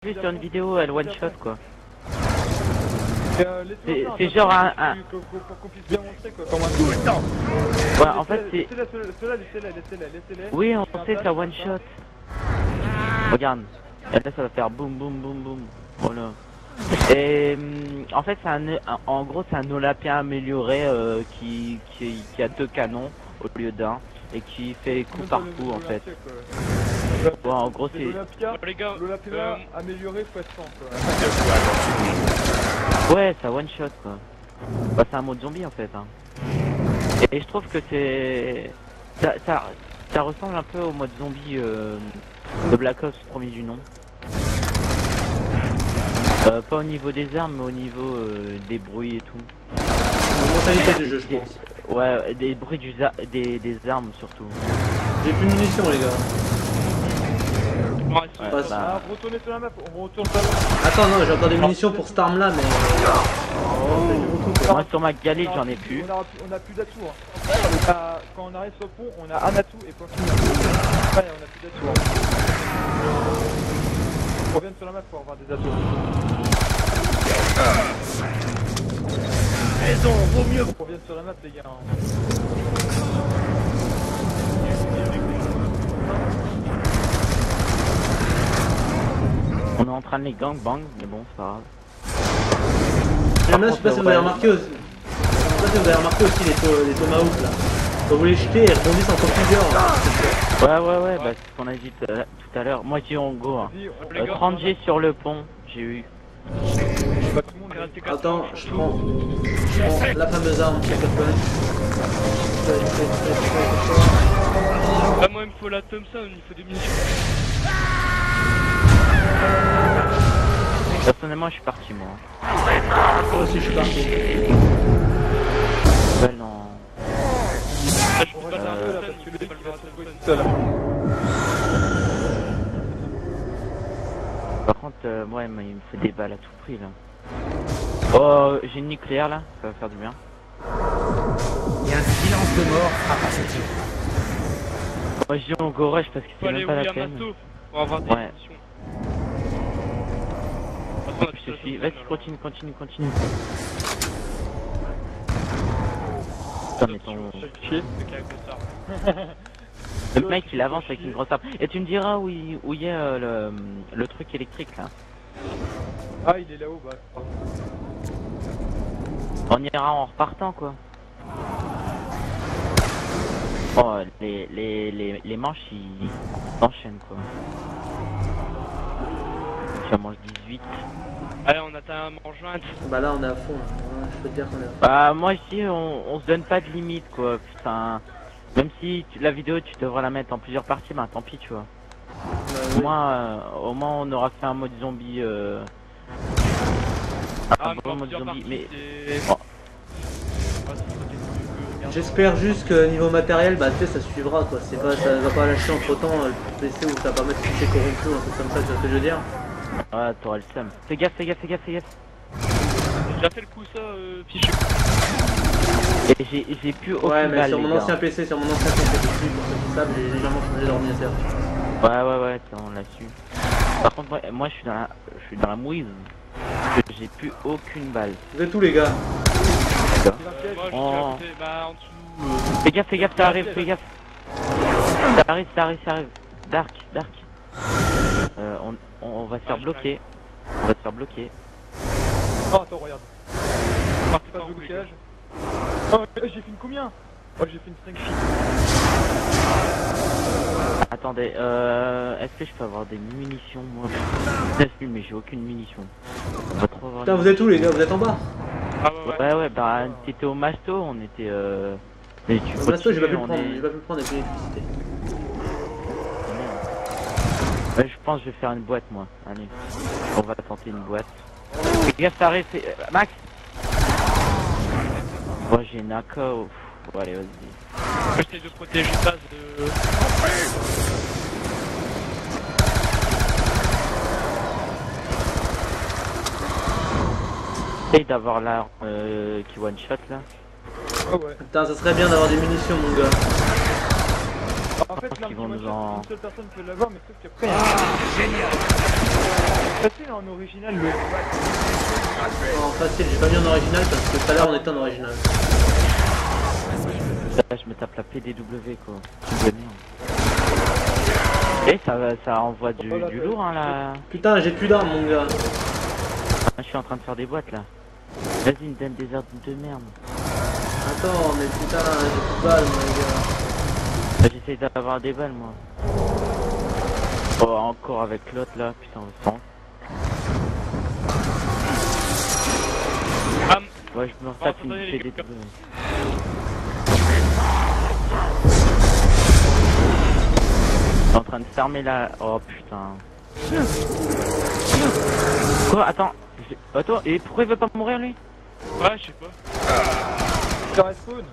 vu sur une vidéo, elle one shot quoi. C'est genre un... Pour qu'on puisse bien montrer quoi, comment tout le temps. Ouais, en fait c'est... Laissez-les. Oui, on sait ça one shot. Regarde. Et là ça va faire boum boum boum boum. Voilà. Et en fait c'est en gros c'est un Olympien amélioré qui a 2 canons au lieu d'un et qui fait coup par coup en fait. Bon, en gros c'est... L'Olympia amélioré x 100 quoi. Ouais, ça one shot quoi. Bah c'est un mode zombie en fait hein. Et je trouve que c'est... Ça ressemble un peu au mode zombie de Black Ops premier du nom. Pas au niveau des armes, mais au niveau des bruits et tout. La mentalité du jeu, je pense. Ouais, des bruits des armes surtout. J'ai plus de munitions, les gars. Ouais, bah... retournez sur la map, on retourne sur la map. Attends, non, j'ai encore des munitions pour cette arme là, mais. Moi sur ma galette j'en ai plus. On a plus d'atouts. Hein. Quand on arrive sur le pont, on a un atout et point final. Ouais, on a plus d'atouts. Hein. On revient sur la map pour avoir des atouts. Raison, vaut mieux. On revient sur la map les gars. Hein. On est en train de les gangbang, mais bon c'est pas grave. Là, je sais pas si vous avez remarqué aussi. Je sais pas si vous avez remarqué aussi les tomahawks là. Quand vous les jetez, ils rebondissent encore plusieurs. Ouais, bah c'est ce qu'on a dit tout à l'heure. Moi j'ai en go. Hein. 30 G sur le pont, j'ai eu. Attends, je prends la fameuse arme qui a Bah moi il me faut la Thompson, il faut des munitions. Personnellement je suis parti moi. Moi aussi je suis parti. Ouais non. Là je peux pas faire un Thompson, il faut pas le faire. Par contre moi il me fait des balles à tout prix là. Oh j'ai une nucléaire là, ça va faire du bien. Et un silence de mort frappe à ce tir. Moi je dis on go rush parce que c'est même pas la peine. Pour avoir des munitions. Je te suis, vas-y continue. Putain mais ton... Le mec il avance avec une grosse arme. Et tu me diras où il y a le truc électrique là. Ah il est là-haut bah. On ira en repartant quoi. Oh les manches ils enchaînent quoi. Tu manges 18. Allez on atteint un mangeointe. Bah là on est à fond là. Ouais, je peux te dire qu'on est à fond. Bah moi ici on se donne pas de limite quoi. Putain. Même si la vidéo tu devras la mettre en plusieurs parties, bah tant pis tu vois. Oui. Au moins on aura fait un mode zombie un bon mode zombie mais oh. J'espère juste que niveau matériel, bah tu sais ça suivra quoi. C'est pas, ça va pas lâcher entre temps le PC ou ça va pas mettre fichier corrompu ou un truc comme ça, tu vois ce que je veux dire. Ouais t'auras le seum. Fais gaffe. J'ai déjà fait le coup ça fichu. Et j'ai plus aucune ouais mais balle, sur mon ancien PC, sur mon ancien PC dessus, pour ceux qui savent, j'ai légèrement changé d'ordinateur. Ouais on l'a su. Par contre moi je suis dans la mouise. J'ai plus aucune balle. Vous êtes où les gars? Moi je suis à côté, bah en dessous. Fais gaffe, ça arrive, fais gaffe. Ça arrive. Dark. On va se faire bloquer. Oh attends regarde. Partez Pas pas de où, les gars. blocage. Oh j'ai fait une combien? Oh j'ai fait une 5 feet. Attendez, est-ce que je peux avoir des munitions moi? Je mais j'ai aucune munition. On va trop avoir. Putain vous êtes où les gars? Vous êtes en bas? Ah ouais. Ouais, bah t'étais au masto, on était mais tu Au masto j'ai pas pu le on prendre, est- j'ai pas pu le prendre avec l'électricité. Ouais, je pense que je vais faire une boîte moi. Allez, on va tenter une boîte. Fais gaffe, ça arrive, Max. Moi j'ai une AK. Bon, allez, vas-y. J'essaie de protéger ça de... Essaye d'avoir l'arme qui one shot là. Oh ouais. Putain ça serait bien d'avoir des munitions mon gars. En fait Ils vont l'arme nous en- une seule personne peut l'avoir mais sauf qu'après... Génial. Facile en original le. En facile, j'ai pas mis en original parce que tout à l'heure on était en original. Là, je me tape la PDW quoi. Tu de merde. Et ça envoie du lourd hein là. Putain, j'ai plus d'armes mon gars. Ah, je suis en train de faire des boîtes là. Vas-y, me donne des armes de merde. Attends, mais putain, j'ai plus de balles mon gars. Bah, j'essaye d'avoir des balles moi. Oh, encore avec l'autre là, putain, on sent. Ouais, je me retape une PDW. Je suis en train de fermer la... Oh putain. Quoi? Attends. Attends, et pourquoi il veut pas mourir lui? Ouais, je sais pas. Ça respawn.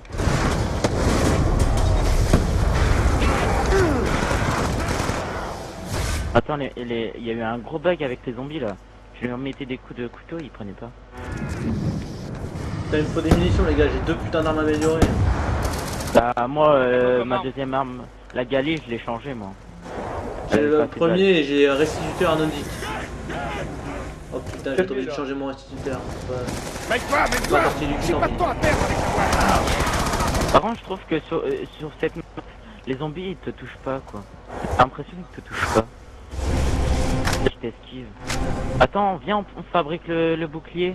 Attends, il y a eu un gros bug avec les zombies là. Je lui remettais des coups de couteau, il prenait pas. Putain, il me faut des munitions les gars, j'ai 2 putains d'armes améliorées. Bah moi, ma deuxième arme, la Gali, je l'ai changée moi. J'ai le premier et j'ai restituteur anodique. Oh putain, j'ai oublié de changer mon restituteur. Mets-toi, j'ai pas de temps à perdre avec la Par contre, je trouve que sur cette map, les zombies ils te touchent pas quoi. J'ai l'impression qu'ils te touchent pas. Je t'esquive. Attends, viens, on fabrique le bouclier.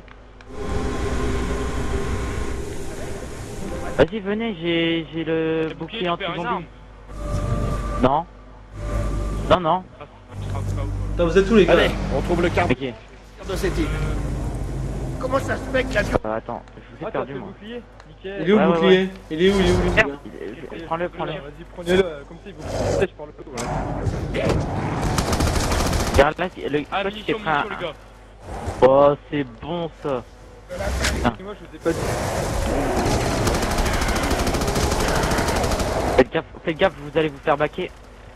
Vas-y, venez, j'ai le bouclier anti-zombie. Non. Non, non. Putain, vous êtes où les gars? Allez, on trouve le quart Ok. de cette île. Comment ça se fait que l'avion... Attends, je vous ai perdu moi. Bouclier. Nickel. Il est où le Ouais, bouclier? ouais. Il est où les gars? Prends-le. Vas-y, prenez-le comme ça, il vous protège par le haut. Regarde là, le Ah, toi, tu t'es munitions, pris un... munitions, les gars. Oh, c'est bon ça. Moi, je vous ai pas dit. Faites gaffe, vous allez vous faire baquer.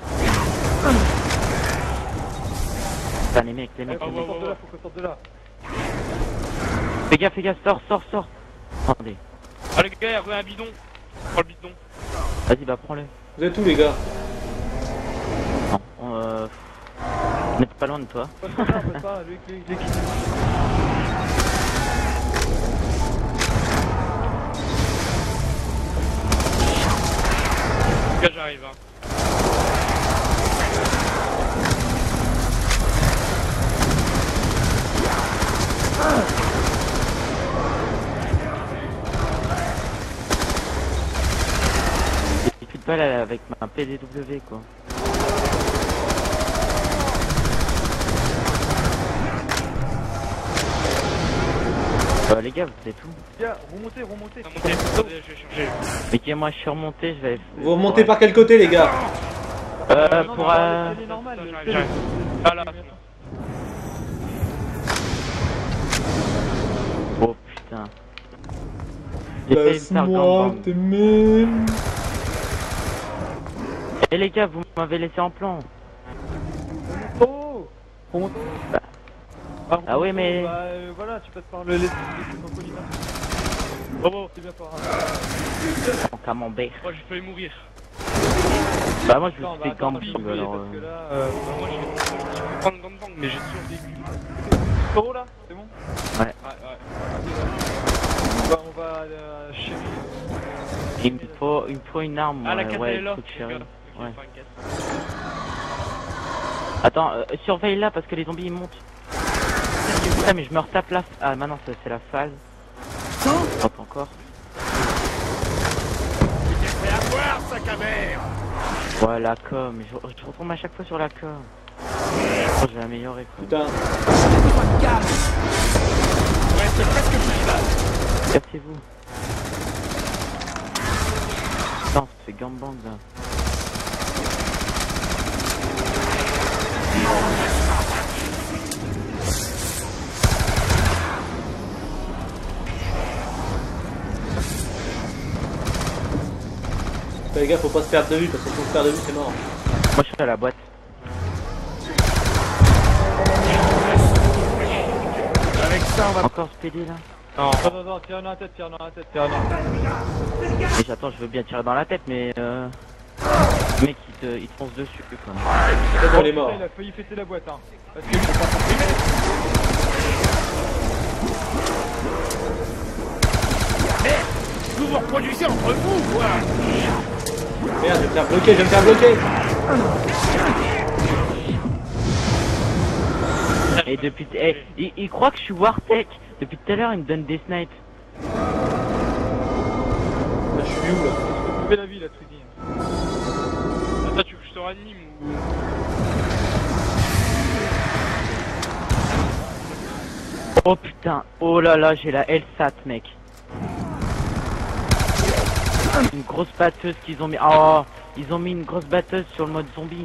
Putain, les mecs. Faut qu'on sorte de là. Fais gaffe, sors. Attendez. Ah, les gars, il y a un bidon. Prends le bidon. Vas-y, bah prends-le. Vous êtes où les gars? Non, on est pas loin de toi. On peut pas, lui, quitté. Les gars, j'arrive, hein. J'ai plus de balles avec ma PDW quoi. Les gars, vous êtes où? Les gars, remontez. Montez, attendez, je vais changer. Ok, moi je suis remonté, je vais... Vous remontez par quel côté les gars? Non, pour... c'est normal. J'arrive. Ah là. Oh putain. J'ai failli me faire gangbang. même. Eh les gars, vous m'avez laissé en plan. Oh, remonte. Ah oui, mais... Bah voilà, tu passes par le laisser en collimateur. Oh, C'est bien par là. En camembert. moi j'ai failli mourir. Bah moi je me Non, suis fait attends, gangbang parce alors... que là, Moi je vais prendre gangbang, mais j'ai survécu. Taureau là, c'est bon? Ouais. Bah, on va chérie. Il me faut une arme, Ah, la ouais, carte ouais, elle est là. truc Les chéri. gars, faut que je Ouais. fasse une quête. Attends, surveille là parce que les zombies ils montent. Putain mais je me retape là. Ah maintenant c'est la phase. Hop encore. Prêt à voir, sac à merde. Ouais la com, je retombe à chaque fois sur la com. Oh, je vais améliorer quoi. Putain. Ouais, c'est presque plus. Cassez-vous. Putain, on se fait gangbang là. Les gars, faut pas se perdre de vue parce que si on se perd de vue, c'est mort. Moi je suis à la boîte. Avec ça, on va... Encore ce PD là. Non. Non, tire dans la tête. Mais j'attends, je veux bien tirer dans la tête mais le mec il te fonce dessus quoi. Peut-être qu'on est mort. Il a failli fêter la boîte, hein. Parce que vous vous reproduisez entre vous, quoi. Merde, je vais me faire bloquer, je vais me faire bloquer. Et depuis... il croit que je suis Wartech. Depuis tout à l'heure, il me donne des snipes. Bah, je suis où là? Fais la vie là, Tweedy. Attends, tu veux que je te ranime ou... Oh putain, oh là là, j'ai la LSAT, mec. Une grosse batteuse qu'ils ont mis. Oh, ils ont mis une grosse batteuse sur le mode zombie.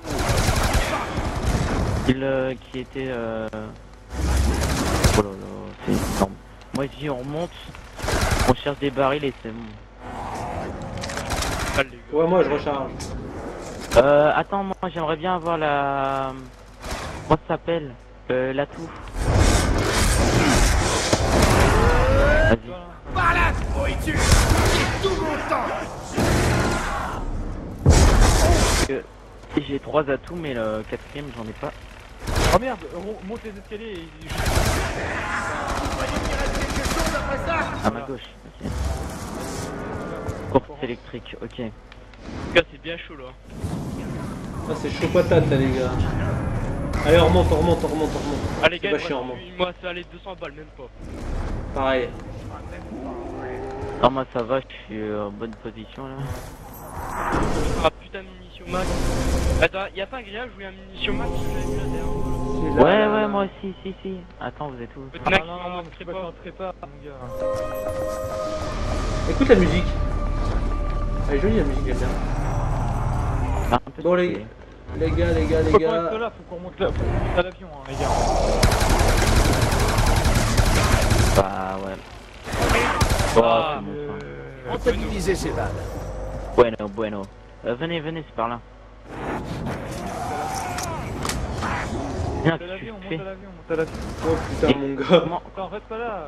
Qui était. Oh là là, c'est énorme. Moi, je dis, on remonte, on cherche des barils et c'est bon. Ah, les gars. Ouais, moi je recharge. Attends, moi j'aimerais bien avoir la. Comment ça s'appelle? L'atout. Vas-y. Par là, pourriture. J'ai tout mon temps. J'ai 3 atouts, mais le 4ème, j'en ai pas. Oh merde, monte les escaliers et... À ma gauche, ok. Course électrique, ok. Les gars, c'est bien chaud là. Ah, c'est chaud patate là, les gars. Allez, on remonte, on remonte, on remonte, on remonte. Ah, les gars, C'est pas chiant, on remonte. moi, ça allait 200 balles, même pas. Pareil. Non, moi ça va, je suis en bonne position là. Ah putain, munition max. Attends, y'a pas agréable de jouer un munition max si j'avais vu la dernière fois. Ouais, moi aussi, si. Attends, vous êtes où? Le Ah mec, non, il non, m'en non, montrerait tu peux pas. t'entrer pas, mon gars. Écoute la musique. Elle est jolie la musique, j'aime bien. Un peu Bon, stylé. les gars, Faut qu'on reste là, faut qu'on monte là, faut qu'on monte à l'avion, hein, les gars. Bah ouais. Oh, Ah, c'est bon ça. On t'a divisé ces balles. Bueno. Venez, c'est par là. Viens, Monte à l'avion, tu fais. monte à l'avion, monte à l'avion. Oh putain, Et mon gars. comment- Attends, reste pas là.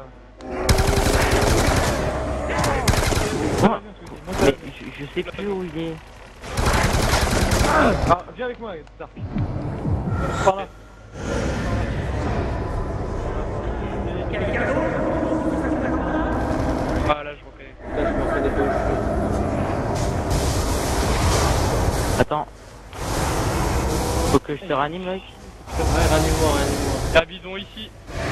Moi, Monte à mais l'avion. je sais plus où il est. Ah, viens avec moi, Dark. Par là. Ah là, je reconnais. Là, je me reconnais pas où je Attends. Faut que je te ranime, mec. suis. Ouais, ranime-moi. Y'a un bidon ici.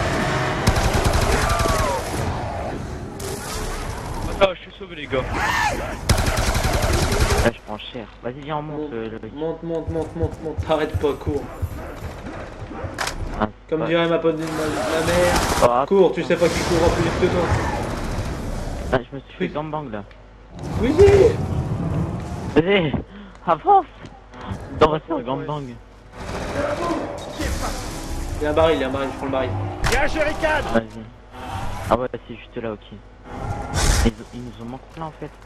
Attends, je suis sauvé, les gars. Là, je prends cher. Vas-y, viens, on monte. Monte. T'arrêtes pas, cours. Ah, Comme ouais. dirait ma pote, la mère. Ah, Cours, tu sais pas qui courra plus vite que toi. Ah, je me suis fait gangbang là. Oui. Vas-y, avance. On va se faire gangbang. Il y a un baril, je prends le baril. Y'a un jerrycan. Vas-y. Ah ouais, c'est juste là, ok. Ils nous ont manqué là en fait.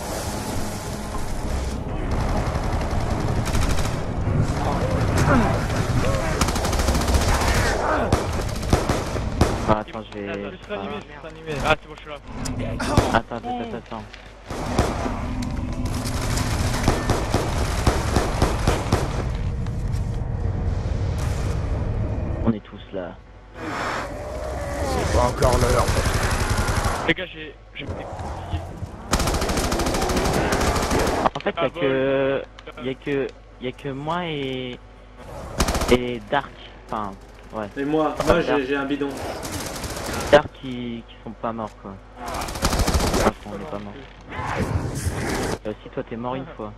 Ah, attends, je vais... Je vais te ranimer, je vais te ranimer. Ah, c'est bon, je suis là. Attends. On est tous là. C'est pas encore l'heure. Les gars, j'ai des coups. En fait, y a que moi et Dark. Enfin, ouais. Et moi j'ai un bidon. Dark qui sont pas morts quoi. Enfin, on est pas morts. Si toi t'es mort une fois.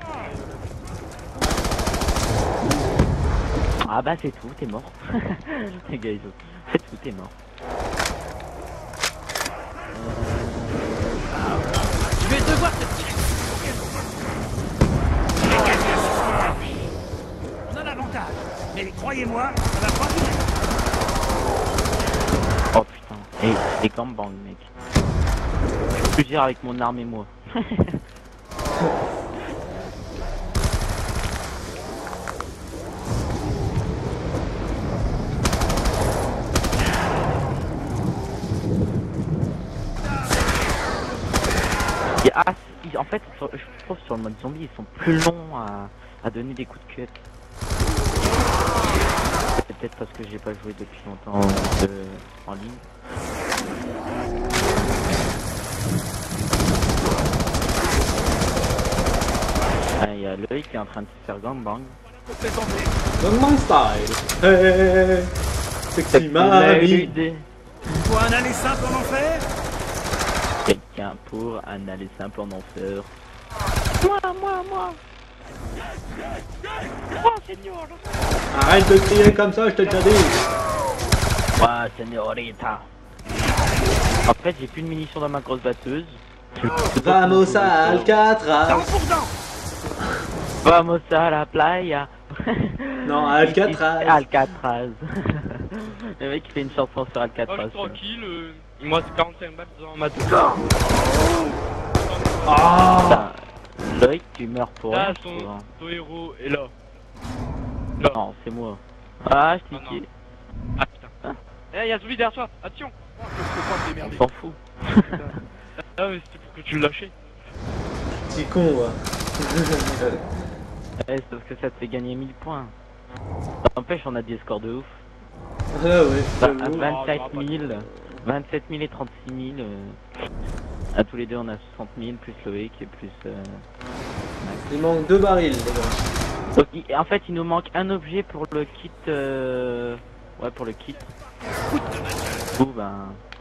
Ah bah c'est tout, t'es mort. Les gars, c'est tout, t'es mort. Je vais devoir te tirer. On a l'avantage. Mais croyez-moi, ça va pas durer. Oh putain, et les gangbangs mec. Je peux dire avec mon arme et moi. En fait, je trouve sur le mode zombie, ils sont plus longs à donner des coups de cut. C'est peut-être parce que j'ai pas joué depuis longtemps en ligne. Loïc qui est en train de se faire gangbang. Gangnam Style. Hey, sexy mamie. Faut un aller simple en enfer. Quelqu'un pour un aller simple en enfer. Moi. Oh, Seigneur. Arrête de crier comme ça, je t'ai déjà dit. Ouais, Señorita. En fait, j'ai plus de munitions dans ma grosse batteuse. Vamos à Alcatraz. Vamos à la playa. Non, à Alcatraz. Alcatraz. Le mec qui fait une chanson sur Oh, je Alcatraz. suis tranquille, il me reste 45 balles dans ma tête. Ah. Putain, Loïc, tu meurs pour Là, rien, je trouve, hein. ton héros est là. Non, c'est moi. Ah, je Ah, t'ai non. Ah putain. Eh, y'a un zombie derrière toi, attention. On s'en fout. Ah mais c'était pour que tu le lâchais. C'est con, ouais. Eh, c'est parce que ça te fait gagner 1000 points. N'empêche, on a des scores de ouf. Ah ouais, À j'avoue. 27 000, 27 000 et 36 000. À tous les deux, on a 60 000, plus Loïc et plus... Il manque 2 barils, les gars. Donc, en fait, il nous manque un objet pour le kit... Ouais, pour le kit. Du coup, ben...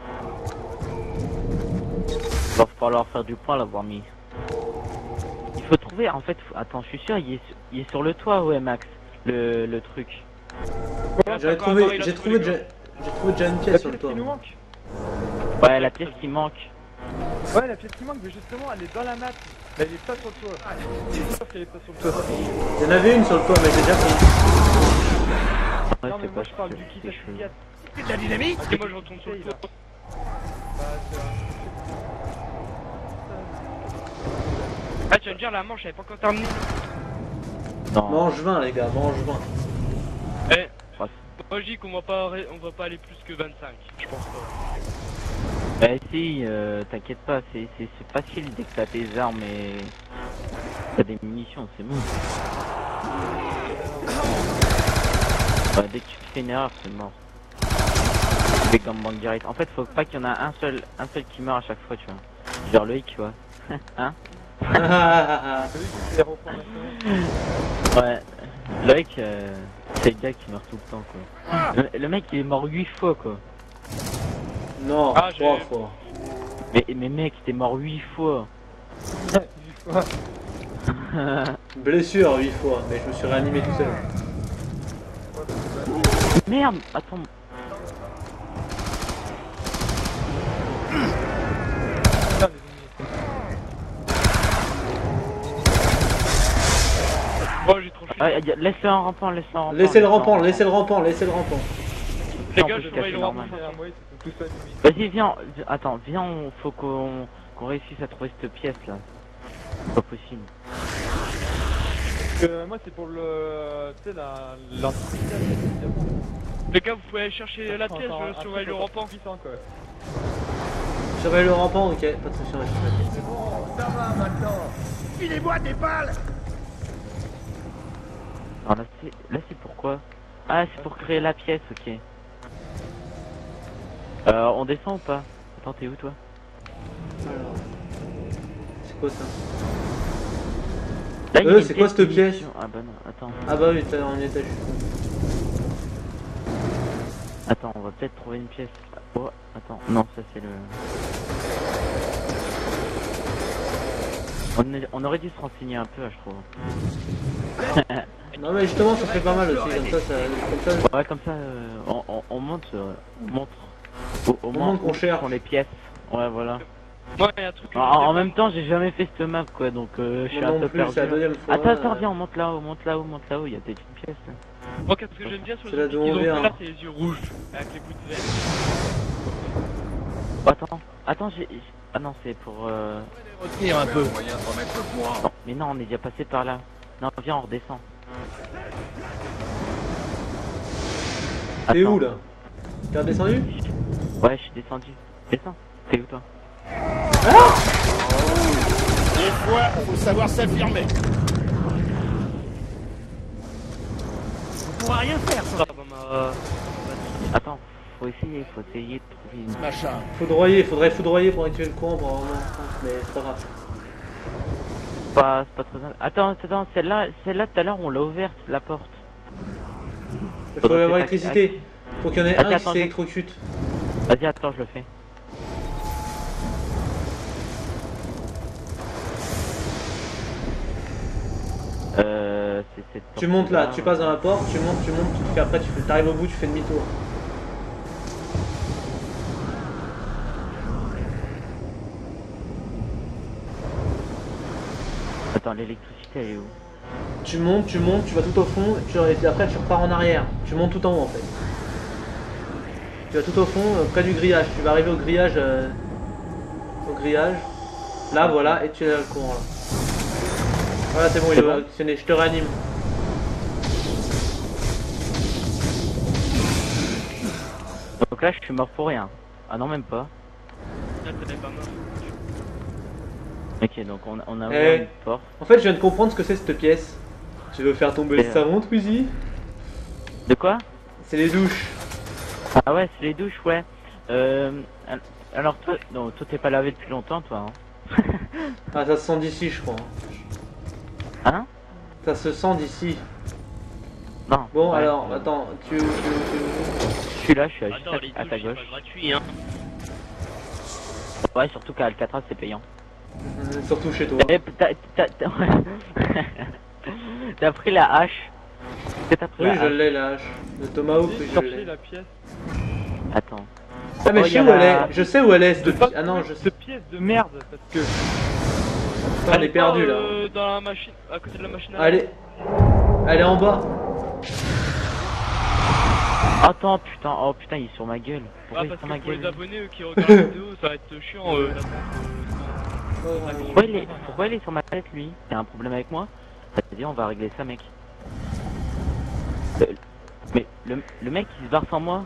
Il va falloir faire du point, l'avoir mis. Il faut trouver, en fait... Attends, je suis sûr, il est sur le toit, ouais, Max. Le truc. J'ai trouvé déjà une pièce sur le toit. Qui nous manque. Ouais, la pièce qui manque. Ouais, la pièce qui manque, mais justement, elle est dans la map. Mais elle est pas sur le toit. C'est sûr qu'elle est pas sur le toit. Il y en avait une sur le toit, mais j'ai déjà pris. Ouais, Non, mais c'est moi pas je parle c'est- du kit c'est à chelou. 4. C'est de la dynamite. Ok, moi je retourne sur le toit. Bah, c'est vrai. Ah, tu vas me dire, la manche, elle est pas encore terminée. Non, Mange 20, les gars, mange 20. Eh, ouais, moi je dis qu'on va pas aller plus que 25, je pense pas. bah si, t'inquiète pas, c'est facile dès que t'as tes armes et t'as des munitions, c'est bon. Ouais, dès que tu fais une erreur, c'est mort. Tu fais comme banque direct. En fait, faut pas qu'il y en a un seul qui meurt à chaque fois, tu vois. Genre Loïc, tu vois. Hein? Les reformations. Ouais. Loïc, c'est le gars qui meurt tout le temps, quoi. Le mec, il est mort 8 fois, quoi. Non, Ah, 3 j'ai- fois. Mais mec, t'es mort 8 fois. Blessure 8 fois, mais je me suis réanimé tout seul. Merde, attends. Oh, j'ai trop chuté. Ouais, laisse-le en rampant, laisse-le en rampant. Laissez le rampant, laissez le rampant, laissez le rampant. Les On gars, peut je se vois cacher le normal. rampant. Ouais, ils sont tous allumés. Vas-y, viens, attends, viens, faut qu'on réussisse à trouver cette pièce là. C'est pas possible. Moi c'est pour le... Tu sais, la... Les gars, vous pouvez aller chercher la pièce, je surveille le rampant. Puissant, quoi. Surveille le rampant, ok, pas de soucis, on va chercher la pièce. C'est bon, ça va maintenant. Filez-moi des balles. Alors là c'est pourquoi? Ah, c'est pour créer la pièce, ok. On descend ou pas? Attends, t'es où toi? Alors. C'est quoi ça? Là, il y a une c'est quoi pièce cette de pièce? munitions. Ah bah non, attends. Ah bah oui, t'as en étage. Attends, on va peut-être trouver une pièce. Oh, attends, non, ça c'est le... On aurait dû se renseigner un peu, je trouve. Non mais justement ça fait pas mal aussi, comme ça Ouais, comme ça, on monte, on montre. Au moins, montre qu'on cherche. les pièces. Ouais, voilà. Moi, il y a un truc. que En je sais même temps, j'ai jamais fait cette map, quoi, donc je suis moi un non peu plus, perdu. c'est la deuxième fois. Attends, viens, on monte là-haut, il y a peut-être une pièce. Là. pas. Ok, ce que j'aime bien sur C'est les là zombies d'où qu'ils on ont vient. fait là, c'est les yeux rouges, avec les bouts de verre. Attends, j'ai... Ah non, c'est pour... Retenir un peu. Non, mais non, on est déjà passé par là. Non, viens, on redescend. T'es Attends. où là? T'es redescendu? Ouais, je suis descendu. Descends. T'es où, toi? Des fois, faut savoir s'affirmer. On pourra rien faire sans Ça va, Attends, faut essayer de trouver une... machin. Faudrait foudroyer pour activer le courant pour avoir un mais c'est pas grave. c'est pas très... Attends, celle-là tout à l'heure, on l'a ouverte, la porte. Il faut avoir l'électricité. Faut qu'il y en ait un qui attends, s'électrocute. Vas-y, attends, je le fais. Tu montes là, tu passes dans la porte, tu montes, puis après t'arrives au bout, tu fais demi-tour. Attends, l'électricité elle est où? Tu montes, tu vas tout au fond, et après tu repars en arrière. Tu montes tout en haut en fait. Tu vas tout au fond, près du grillage. Tu vas arriver au grillage. Là, voilà, et tu es dans le courant là. Voilà, c'est bon, il est actionné, je te réanime. Donc là, je suis mort pour rien. Ah non, même pas. Là, t'es pas mort. Ok, donc on a ouvert une porte. En fait, je viens de comprendre ce que c'est cette pièce. Tu veux faire tomber le savon, Twizy? De quoi? C'est les douches. Ah ouais, c'est les douches, ouais. Alors toi, non, toi t'es pas lavé depuis longtemps, toi. Hein. Ah, ça se sent d'ici, je crois. Hein? Ça se sent d'ici. Non. Bon, ouais. alors, attends, tu... Je suis là, je suis Attends, juste les à ta douches, gauche. c'est pas gratuit, hein. Ouais, surtout qu'à Alcatraz, c'est payant. Surtout chez toi. Eh, t'as pris la hache. T'as pris Oui, la je hache. l'ai la hache. Le tomahawk, oui, je Chercher l'ai. la pièce. Attends. Ah, mais Oh, je sais y a où elle la- est. Je sais où elle est, cette... Pas Ah non, je sais. cette pièce de merde parce que. Attends, elle est perdue là. Dans la machine, à côté de la machine à Ah, elle est en bas. Attends, putain, oh putain, il est sur ma gueule. Pourquoi Ah, il est parce sur que ma pour les gueule? abonnés qui regardent la vidéo, ça va être chiant. Pourquoi il est sur ma tête, lui? T'as un problème avec moi? Vas-y, on va régler ça, mec. Mais le mec, il se barre sans moi.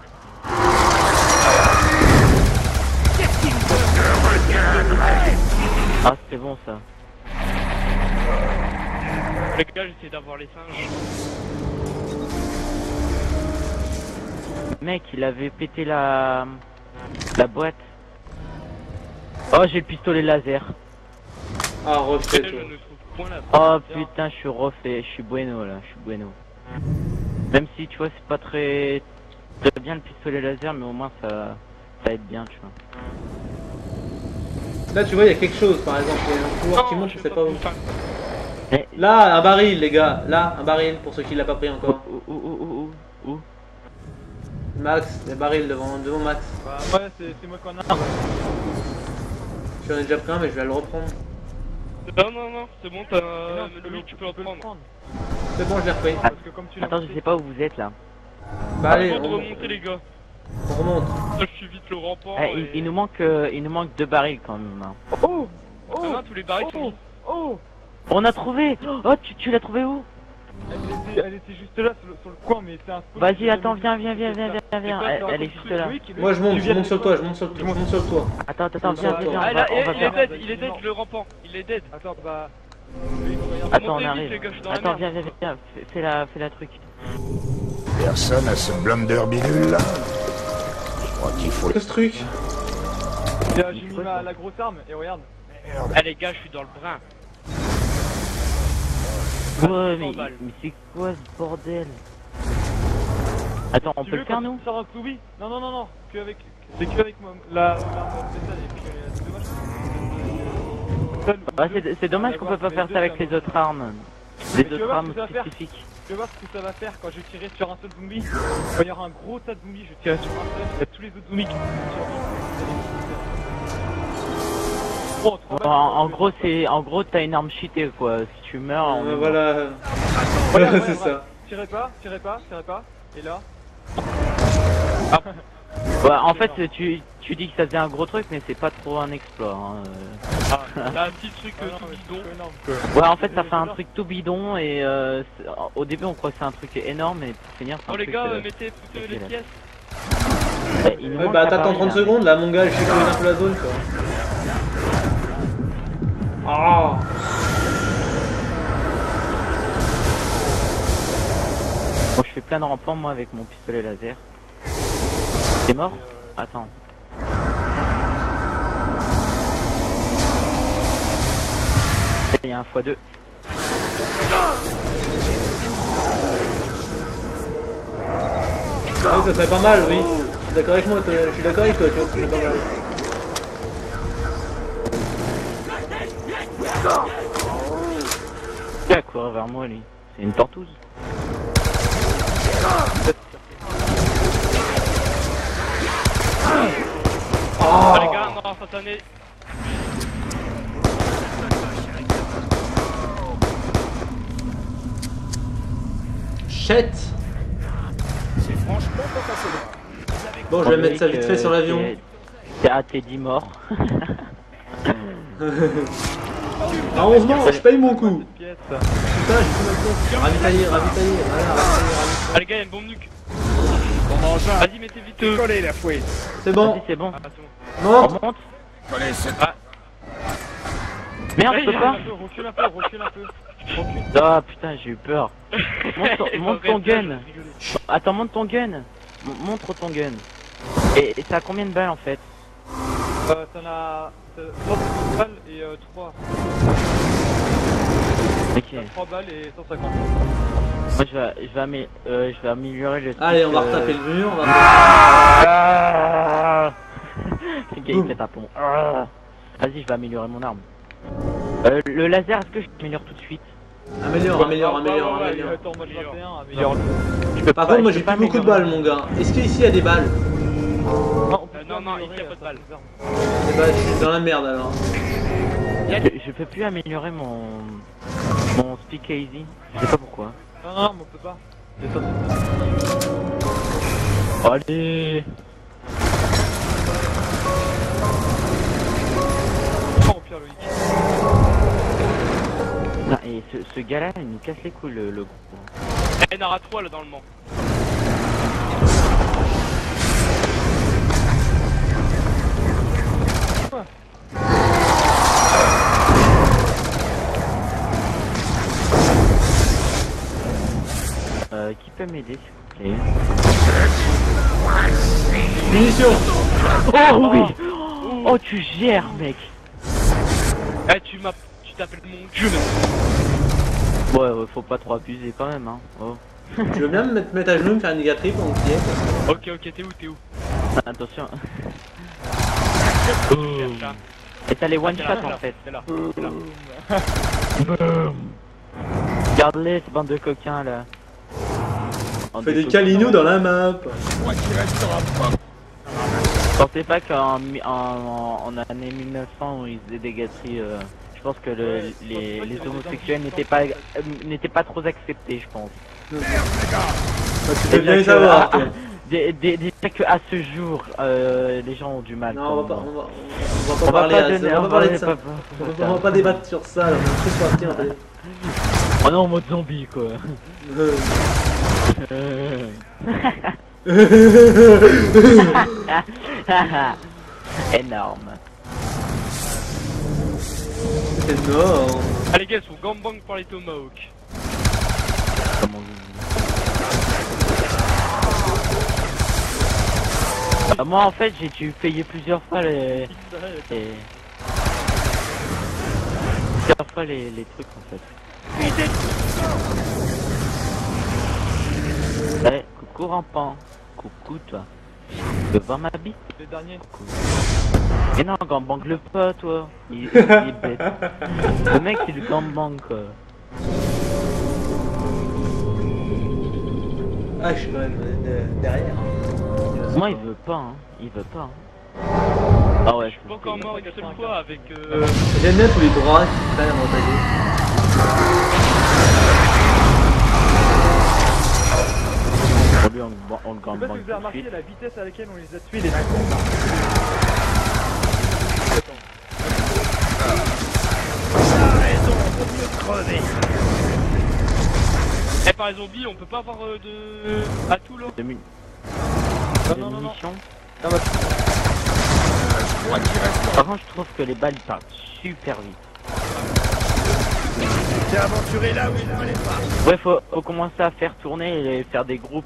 Ah, c'est bon, ça. Les gars, j'essaie d'avoir les singes. Mec, il avait pété la boîte. Oh, j'ai le pistolet laser. Ah, refais Je toi. ne trouve point la Oh putain, je suis refait, je suis bueno là, je suis bueno. Même si tu vois, c'est pas très bien le pistolet laser, mais au moins ça aide bien, tu vois. Là, tu vois, il y a quelque chose par exemple. Il y a un couloir qui monte, je sais pas où. Enfin, Là, un baril, les gars. Là, un baril pour ceux qui l'ont pas pris encore. Où? Max, les barils devant Max. Bah, ouais, c'est moi qu'on a. J'en ai déjà pris un, mais je vais le reprendre. non, c'est bon, t'as Non, lui, tu peux le prendre. C'est bon, je l'ai repris. Parce que comme tu l'as Attends, je sais pas où vous êtes là. Bah, allez, Avant de on remonter, les gars. remonte. Je suis vite le rampant. Eh, il nous manque 2 barils quand même. Hein. Oh Ah non, tous les barils sont. Oh On a trouvé. Oh, tu l'as trouvé où? elle était juste là sur le coin, mais c'est un spot. Vas-y, attends, viens. Elle est juste là. Moi, je monte sur le toit, je monte sur le toit. Attends, viens, Ah, on Ah, va il est faire. dead, le rampant. Il est dead. Attends, bah. Attends, on Montez vite, arrive. les gars, je suis dans la Attends, merde. viens, fais la truc. Personne à ce blunder bidule là. Je crois qu'il faut... Que ce truc. J'ai mis la grosse arme et regarde. Ah, les gars, je suis dans le brin. Ouais, mais 100 balles. c'est quoi ce bordel? Attends, on Tu peut veux le faire qu'on nous? sort un Scooby? Non, que avec. C'est que avec moi. L'arme spéciale et puis c'est dommage. Ah, c'est dommage qu'on peut pas faire ça avec les autres armes. Les tu vas autres voir armes ce que ça va faire. spécifiques. Tu vas voir ce que ça va faire quand je vais tirer sur un seul zombie. Quand il y aura un gros tas de zombies, je vais tirer sur un seul, il y a tous les autres zombies qui vont survivre. En gros, t'as une arme cheatée quoi. Si tu meurs, on est mort. Voilà. Regarde, C'est regarde. ça. Tirez pas. Et là. Ouais, en fait, tu dis que ça faisait un gros truc, mais c'est pas trop un exploit. Hein. Là, un petit truc Non, tout mais bidon. c'est énorme, quoi. Ouais, en fait, ça fait un truc tout bidon et au début, on croit que c'est un truc énorme, et pour finir, c'est un Oh, les truc. gars, mettez les dégueulasse. pièces. Il nous Ouais, manque bah un t'attends baril, 30 là. secondes là, mon gars, je sécurise un peu la zone quoi. Ah. Bon, je fais plein de rampants moi avec mon pistolet laser. T'es mort? Attends. il y a un x2. Ah oui, ça serait pas mal, oui. Je suis d'accord avec moi, je suis d'accord avec toi, tu vois, c'est pas mal. Il va courir vers moi lui. C'est une tortouse. Ah les gars, non, instantané. Shit. C'est franchement pas passé loin. Bon, je vais mettre ça vite fait sur l'avion. T'es à Teddy mort. Heureusement, je paye mon coup. Cette pièce. Putain, j'ai tout ma ravitailler, voilà, ravitailler. Ah les gars, il y a une bombe nuque. Mon engin. Vas-y, mettez vite. Coller la fouette. C'est bon, Vas-y, c'est bon. Ah, c'est bon. On monte. remonte. Coller cette. Merde, Ouais, je peux pas. Recule un peu, recule un peu. Recule. Ah putain, j'ai eu peur. Monte ton gun. J'ai rigolé. Attends, monte ton gun. Montre ton gun. Et ça a combien de balles en fait? T'en as 30 balles et 3. Ok. T'as 3 balles et 150. Moi je vais améliorer le truc. Allez, on va retaper le mur, on va... Ah. Le gars il pète un plomb. Ah. Vas-y, je vais améliorer mon arme. Le laser, est-ce que je l'améliore tout de suite? Améliore. Attends, moi je 21, améliore-le. Par contre, moi j'ai plus beaucoup de balles, mon gars. Est-ce qu'ici il y a des balles? Non, ici y a pas de balles. Eh bah, je suis dans la merde alors. Je peux plus améliorer mon speak easy. Je sais pas pourquoi. Non, mais on peut pas. C'est ça. Allez. Oh, Pierre Loïc. Non, et ce gars-là, il nous casse les couilles le groupe. Il y en aura 3 là dans le Mans. Qui peut m'aider s'il vous plaît? Munitions. Oh oui. Oh tu gères mec. Eh, tu t'appelles mon dieu maintenant. Ouais, faut pas trop abuser quand même hein. Oh. Tu veux bien me mettre à genoux, me faire une gâterie pendant que tu y es? Ok, t'es où? Attention. Cherche là. Et t'as les one shot C'est là, en fait. C'est là. Regarde-les, ces bandes de coquins là. Fais des calinous dans la map. Moi qui restera pas. Pensez pas qu'en année 1900 où ils faisaient des gâteries, je pense que les homosexuels n'étaient pas trop acceptés, je pense. Tu peux bien les savoir. toi. Déjà que à ce jour, les gens ont du mal. Non, comme on moi. va pas parler à ça. On va parler de ça. pas- On va pas débattre sur ça. Là. On est tous partis en fait. Oh non, en mode zombie quoi. Énorme. C'est énorme. Allez, gars, ils sont gangbang par les Tomahawks. Comment moi en fait j'ai dû payer plusieurs fois les trucs en fait. Ouais, coucou rampant. Coucou toi. Tu veux voir ma bite? Les derniers. Mais non, gangbang le pas toi. Il est bête. Le mec c'est le gangbang quoi. Ah, je suis quand même derrière. Moi il veut pas hein. Il veut pas hein. Ah ouais, Je suis pas encore mort une seule fois avec. J'aime bien tous les droits qui se prennent avantagés. Pour lui on le Je sais pas si gangbang vous avez tout de remarqué suite. la vitesse à laquelle on les a tués les mecs. Eh, par les zombies, on peut pas avoir de. À tout là. Non. Munitions. Moi qui restera. Par contre je trouve que les balles ils partent super vite. T'es aventuré là où il fallait pas. Ouais, faut commencer à faire tourner et faire des groupes.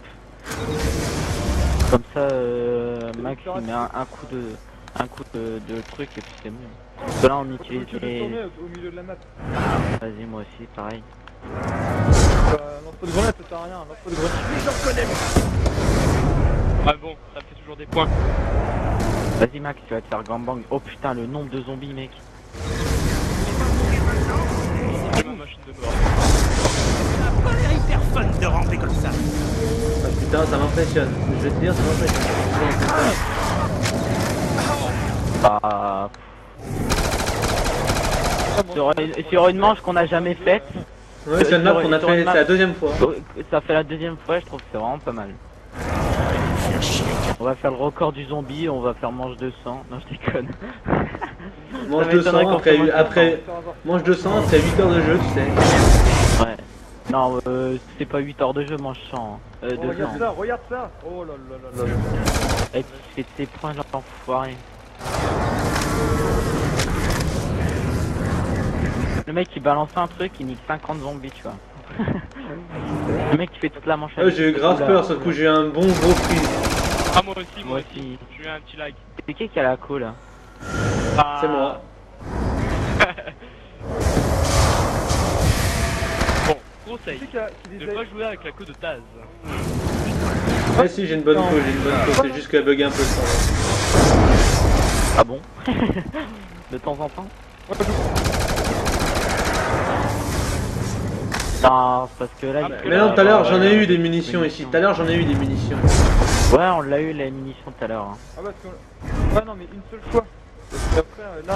Comme ça, Max il met un coup de truc et puis c'est mieux. Parce que là on utilise Tu peux les... tourner au milieu de la map. Vas-y, moi aussi, pareil. Un lance-feu de grenade ça sert à rien, un lance-feu de grenade. Ah bon, ça fait toujours des points. Vas-y Max, tu vas te faire gangbang. Oh putain, le nombre de zombies, mec. J'ai ma machine de mort. Ah putain, ça m'impressionne. Je vais te dire, ça m'impressionne. Bah... Sur une manche qu'on a jamais faite, Ouais, c'est une map qu'on a fait, c'est la deuxième fois. ça fait la deuxième fois, je trouve que c'est vraiment pas mal. On va faire le record du zombie, on va faire manche de sang. Non, je déconne. Mange Ça 200 m'étonnerait qu'on après, commence après, mange 200 après 8 heures de jeu, tu sais. Ouais. Non, c'est pas 8 heures de jeu, manche 100. Oh, 200. regarde ça. Oh là là là là. Et puis c'est tes points, l'enfoiré. Le mec qui balance un truc, il nique 50 zombies, tu vois. Le mec qui fait toute la manche. Ah, j'ai eu grave peur, sauf que j'ai eu un bon gros freeze. Ah moi aussi, Moi aussi. j'ai eu un petit lag. C'est qui a la co là? Ah. C'est moi. Bon, conseil. Qui c'est qui Ne disait- pas jouer avec la queue de Taz. Ah si, j'ai une bonne co, c'est juste qu'elle bug un peu. Ah bon? De temps en temps? Non, c'est parce que là... il- Mais non, tout à l'heure j'en ai eu des munitions ici. Tout à l'heure j'en ai eu des munitions. Ouais, on l'a eu la munition tout à l'heure. Hein. Ah parce que... Ouais non mais une seule fois. Et après là...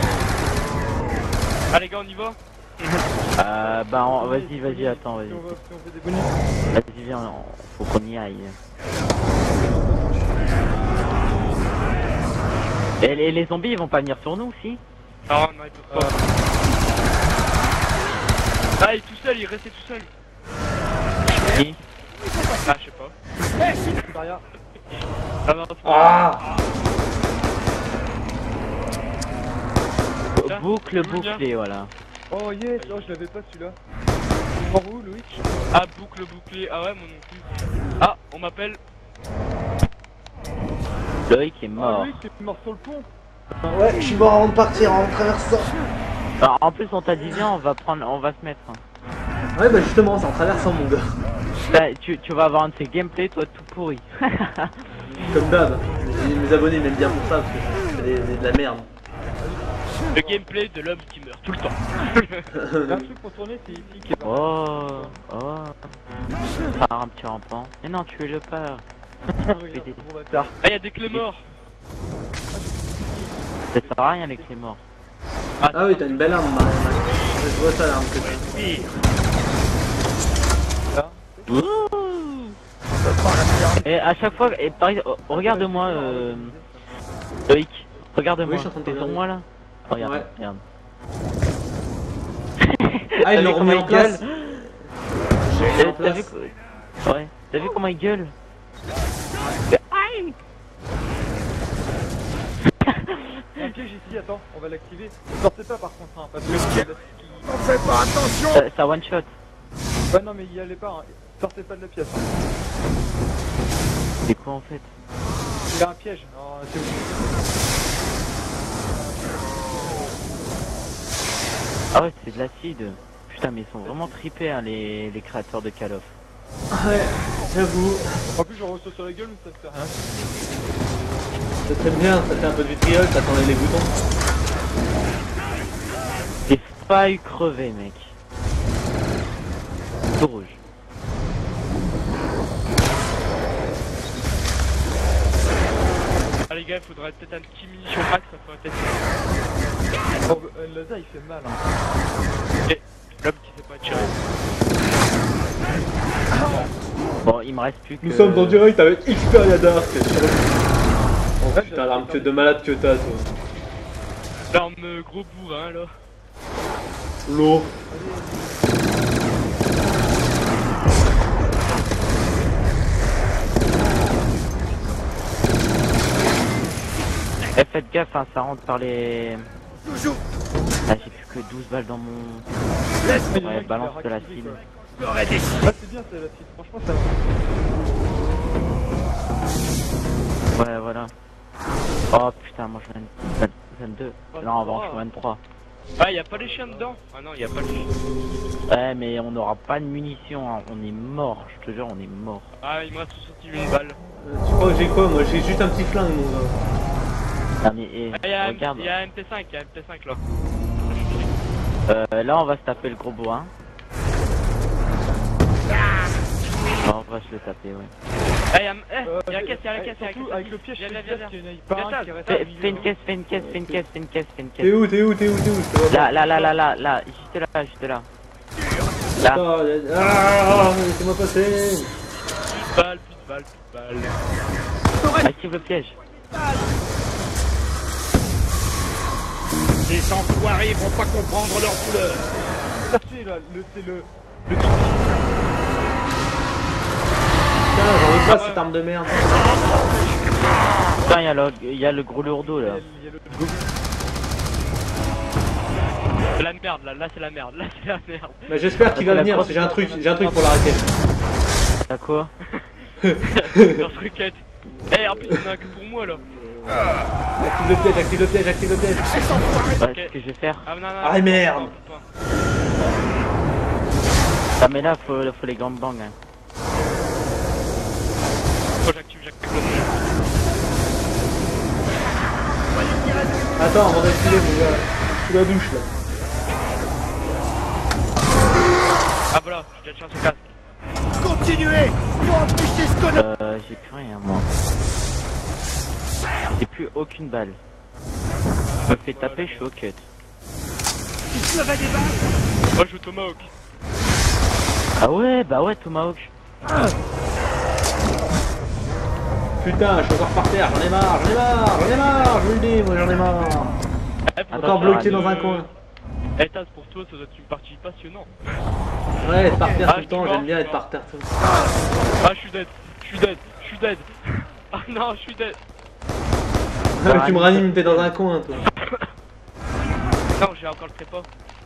Ah les gars, on y va. Bah vas-y, attends, vas-y. Si on fait des bonus. Vas-y, viens, faut qu'on y aille. Et les zombies, ils vont pas venir sur nous, si? Ah non, il peut pas. Ah, il est tout seul, il est resté tout seul. Si. Ah, je sais pas. Derrière. Ah non, c'est pas. Ah Tiens, Boucle je veux bien. bouclée, voilà. Oh yes, oh je l'avais pas celui-là. Par où Loïc? Ah, boucle bouclée. Ah ouais, moi non plus. Ah, on m'appelle. Loïc est Ah mort. Loïc t'es mort sur le pont. Ouais, je suis mort avant de partir en traversant. Alors, en plus, on t'a dit viens, on va se mettre. Hein. Ouais, bah justement, c'est en traversant mon gars. Là, tu vas avoir un de ces gameplays, toi, tout pourri. Comme d'hab. Mes abonnés m'aiment bien pour ça parce que c'est de la merde. Le gameplay de l'homme qui meurt tout le temps. Il y a un truc pour tourner, c'est ici qui est pas. Oh. Par un petit rampant. Mais non, tu es le peur. Regarde, bon, bâtard. Ah, y'a des clés morts. Ça sert à rien, les clés morts. Ah oui, t'as une belle arme, Max. Je vois ça l'arme que t'as. Et à chaque fois, et pareil, regarde-moi, Loïc. Regarde-moi. Oui, je suis en train de te T'es sur regarder. moi là. Regarde, Ouais. regarde. Ah, ils l'ont remis en place. J'ai remis en T'as vu place. Ouais. T'as vu comment il gueule? Aïe. Il y a un piège ici, attends, on va l'activer. Ne sortez pas par contre, hein, parce que... Fais pas attention. Ça one shot. Ouais non mais y allez pas, hein. Sortez pas de la pièce. Hein. C'est quoi en fait? Il y a un piège. Non, c'est où? Ah ouais, c'est de l'acide. Putain, mais ils sont vraiment tripés, hein, les créateurs de Call of. Ouais, j'avoue. En plus j'en reçois sur la gueule mais ça te fait rien. Ça t'aime bien, ça fait un peu de vitriol, ça t'enlève les boutons. J'ai failli crever, mec. Tout rouge. Ah, les gars, il faudrait peut-être un petit munition max, ça ferait peut-être. Oh, le laser il fait mal. Hein. Et l'homme qui sait pas tirer. Bon, il me reste plus que... Nous sommes en direct avec Xperia Dark. Oh putain, l'arme de malade que t'as, toi. L'arme gros bourrin, là. L'eau. Eh, faites gaffe, hein, ça rentre par les... Ah, j'ai plus que 12 balles dans mon... Ouais, balance de la cible. Ah c'est bien c'est la suite, franchement ça va. Ouais, voilà. Oh putain, moi je viens de... 62. Oh, Non, on va en ça va. choisir 23. Ah, y a pas les chiens dedans? Ah non, y a pas les chiens. Ouais, mais on n'aura pas de munitions, hein. On est mort, je te jure, on est mort. Ah, il me reste sorti une balle. Tu crois que j'ai quoi? Moi j'ai juste un petit flingue mon gars. Ah, mais Ah, regarde. y a un MP5, y a un MP5 là. Là, on va se taper le gros bois. On va se le taper, ouais. Eh, y'a la caisse, y'a la caisse, y'a la surtout caisse. avec le piège, Viens, je viens, sais viens, qu'il y en a viens. pas un Viens, qui reste Fais au fais milieu. une caisse, fais une caisse, fais une caisse, fais une caisse, fais une caisse. T'es où? Je te vois pas. Là, juste là, juste là. Là. Attends, laissez-moi passer. Plus de balles, plus de balles. Active le piège. Ces enfoirés vont pas comprendre leur douleur. Ça c'est là, c'est le Putain, j'en veux pas cette arme de merde. Putain, il y a le gros lourdeau là. il y a le gobelin. C'est la merde là c'est la merde, là c'est la merde. Mais j'espère qu'il va venir parce que j'ai un truc pour l'arrêter. T'as quoi? Leur truquette. Eh, en plus, il y en a que pour moi là. Active le piège. Ouais, ce que je vais faire. Ah, non. Ah, merde. non, pas. Ah, mais là, faut les gangbangs. Hein. Oh, j'active le Attends, on va filer mon gars. Sous la douche là. Ah voilà, j'ai déjà tiré ce casque. Continuez. Faut empêcher ce connard. J'ai plus rien, moi. J'ai plus aucune balle. Je me fais taper, je suis au cut. Il se levait des balles. Moi je joue Tomahawk. Ah ouais, bah ouais, Tomahawk. Putain, je suis encore par terre, j'en ai marre, je vous le dis, moi j'en ai marre. Eh, pour Encore toi, bloqué dans un coin. Eh, Taz, pour toi, ça doit être une partie passionnante. Ouais, être par terre Ah, tout le temps, je suis j'aime bien mort, être par terre tout le temps. Ah, je suis dead. Ah non, je suis dead. Tu me ranimes, t'es dans un coin toi. Non, j'ai encore le trépas.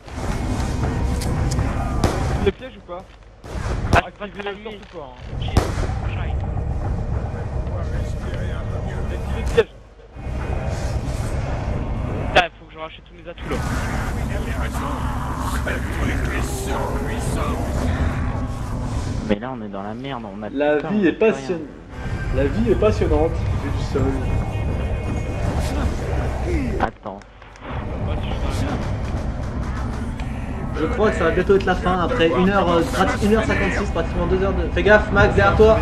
Le piège ou pas? Ah, je peux Activez pas le te calmer. surtout pas. Shit. Activez le piège. Putain, faut que je rachète tous mes atouts là. Mais là, on est dans la merde. On a La putain, vie on est fait rien. passionnante. La vie est passionnante, j'ai du sol. Attends. Moi, si je suis dans la merde. Je crois que ça va bientôt être la fin après 1h56, pratiquement 2 heures de. Fais gaffe Max, derrière toi.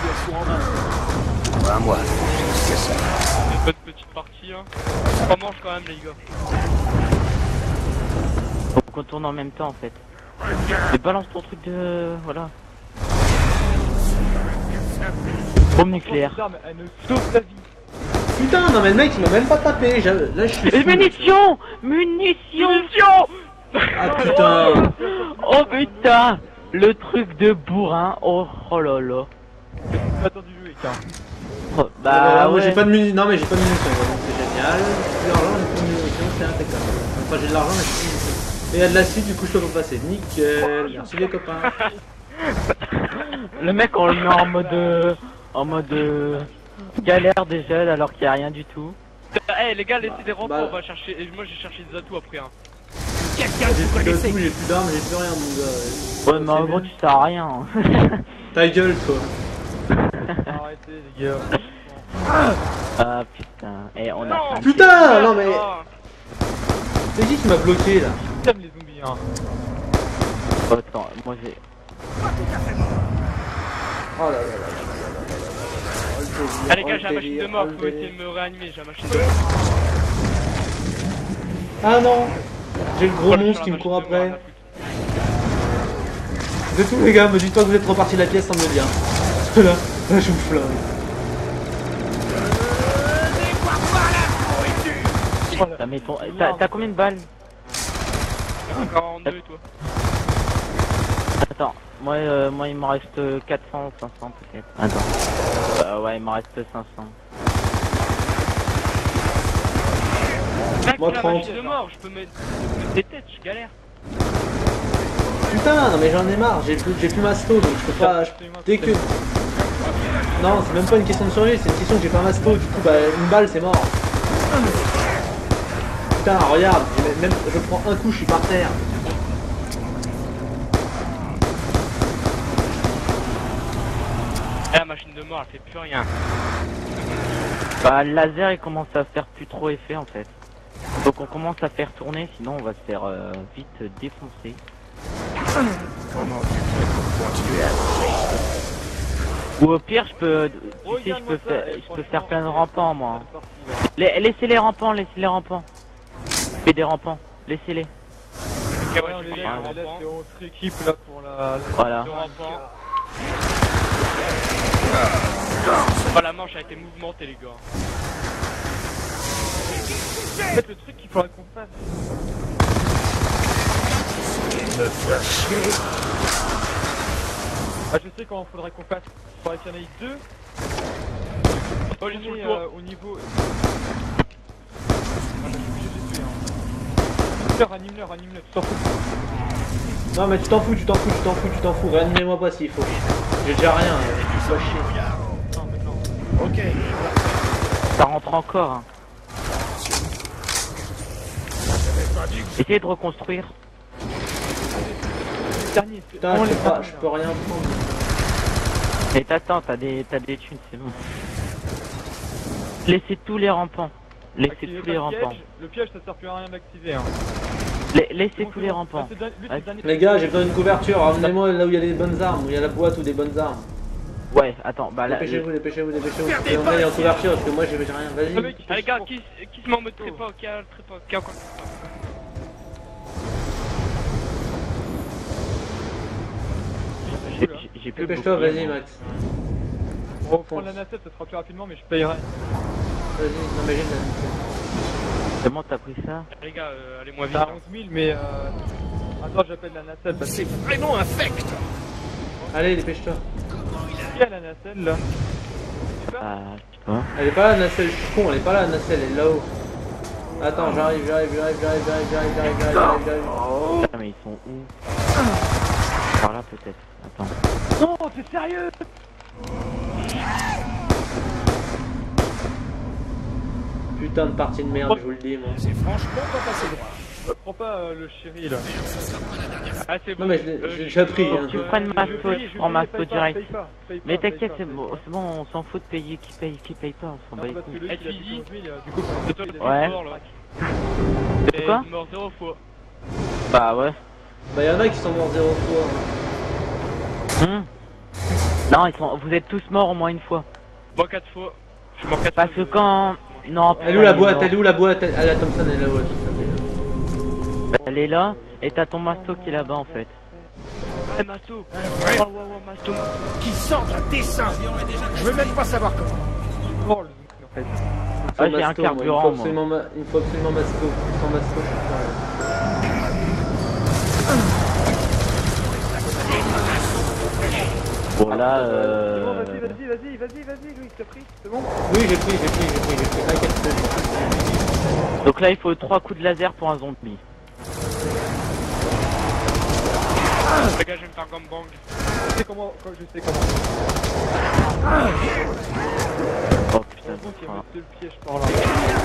À moi. C'est ça. C'est une bonne petite partie, hein. On mange quand même, les gars. Faut qu'on tourne en même temps, en fait. Mais balance ton truc de... Voilà. Bombe nucléaire. Cette arme, elle nous sauve la vie. Putain, non mais le mec il m'a même pas tapé, là je suis... Et munitions. Ah putain. Oh putain. Le truc de bourrin. Oh là là. J'ai attendu jouer, car. Oh, Bah moi ouais. j'ai pas de munitions, non mais j'ai pas de munitions, donc c'est génial. J'ai de l'argent, j'ai pas de munitions, c'est impeccable. Enfin j'ai de l'argent mais j'ai pas de munitions. Et il y a de l'acide, du coup je peux pas passer. Nickel, merci les copains. Le mec on le met en mode galère déjà alors qu'il y a rien du tout. Eh, les gars, laissez des rampes, Bah. on va chercher. Et moi, j'ai cherché des atouts après, hein. Quelqu'un J'ai vous plus de connaissez. tout, j'ai plus d'armes, j'ai plus rien mon gars. Ouais mais en gros tu sers à rien. Ta gueule toi. Arrêtez, les gars. Ah putain. Et on a Non. fait un Putain, non mais... Ah. C'est qui m'a bloqué là? J'aime les zombies, hein. Oh, attends, moi j'ai... Oh là là là là là là là là. Oh, le délire, Ah, les gars, oh, j'ai la le machine de délire, mort, oh, le faut essayer délire. de me réanimer, j'ai la machine de mort. Ah non, j'ai le gros Voilà, monstre sur qui la me court machine de mort, après. De tous les gars, me dites-toi que vous êtes reparti de la pièce sans me le dire. Là, je vous flingue. Ah, mais t'as combien de balles? Encore en deux, toi. Attends, moi il m'en reste 400, 500 peut-être. Attends. Ouais, il m'en reste 500. Mec, Moi, la 30. machine de mort, je peux mettre des têtes, je galère. Putain, non mais j'en ai marre, j'ai plus masto donc je peux pas. Dès que. Non, c'est même pas une question de survie, c'est une question que j'ai pas masto, du coup bah une balle c'est mort. putain, regarde, même je prends un coup, je suis par terre. La machine de mort, elle fait plus rien. Bah, le laser il commence à faire plus trop effet en fait. Donc on commence à faire tourner, sinon on va se faire vite défoncer. Comment tu fais pour continuer à Ou au pire, je peux, tu sais, je peux faire plein de rampants moi. Laissez les rampants, laissez les rampants. Fais des rampants, laissez-les. Ok, Ouais, ouais, on je les fais laisse, un on les laisse rampant. et on se rééquipe là pour la... Voilà. Deux rampants. Oh, la manche a été mouvementée, les gars. En fait, le truc qu'il faudrait qu'on fasse... me faire chier? Ah, je sais comment faudrait qu'on fasse. Il faudrait qu'il y en ait deux. Oh, j'ai sur le toit. Au niveau... Ah, je suis obligé de les tuer, hein. Ranime-le, tu t'en fous. Non mais tu t'en fous, réanimez-moi pas s'il faut. J'ai déjà rien, sois chier. Non, mais non. Ok. Ça rentre encore. Hein. J'avais pas dit que Essayez de reconstruire. Dernier, Putain, je peux rien prendre. Mais t'attends, t'as des thunes, c'est bon. Laissez tous les rampants. Laissez Activez tous pas les le rampants. piège. Le piège, ça sert plus à rien d'activer. Hein. Laissez tous les rampants. Les gars, j'ai besoin d'une couverture, ramenez-moi là où il y a les bonnes armes, où il y a la boîte ou des bonnes armes. Ouais, attends, bah là. Dépêchez-vous. Et on est en couverture parce que moi j'ai rien. Vas-y. Allez, gars, qui se met en mode trépas, qui a le trépas, qui a encore le trépas. J'ai plus Dépêche-toi, beaucoup, vas-y moi. Max. On reprend la nacelle, ça sera plus rapidement, mais je payerai. Vas-y, non mais j'ai une... Comment t'as pris ça? Les gars, allez moins vite. T'as 11 000, mais attends, j'appelle la nacelle parce que... c'est vraiment infect. Allez, dépêche-toi. Qui a la nacelle là? Ah, je sais pas. Elle est pas là la nacelle, je suis con, elle est pas là la nacelle, elle est là-haut. Attends, j'arrive. Putain, mais ils sont où? Par là peut-être. Attends. Non, t'es sérieux? Putain de partie de merde, je vous le dis moi. C'est franchement pas passé droit. Prends pas le chéri là. Ah, c'est bon. Non mais j'ai déjà pris hein. Tu prends Masto, tu prends Masto direct. Paye Mais pas, t'inquiète, paye c'est pas. bon, on s'en fout de payer, qui paye pas, on s'en bat Non, les parce que couilles. lui, il a Easy. plus 11 000, du coup, C'est toi le Ouais. mort, là. De quoi? T'es mort 0 fois. Bah ouais. Bah y'en a qui sont morts 0 fois. Non, vous êtes tous morts au moins une fois. Moi 4 fois. Je suis mort 4 Parce fois. que quand... Non, Elle est où la boîte? Ah la Thompson elle est là-haut. Elle est là, et t'as ton Masto qui est là-bas en fait. Eh, Masto. Ouais, Masto. Qui sent la dessin. Je veux même pas savoir comment. Oh, le zoom, en fait. Ah, j'ai un carburant, moi. Il faut absolument Masco. Sans Masco, je suis pas... Bon là, C'est bon, vas-y, Louis, t'as pris? C'est bon? Oui, j'ai pris. T'inquiète. donc là il faut 3 coups de laser pour un zombie. Les gars, je vais me faire gangbang. Je sais comment. Oh putain, C'est bon qu'il y a voilà. le piège par là.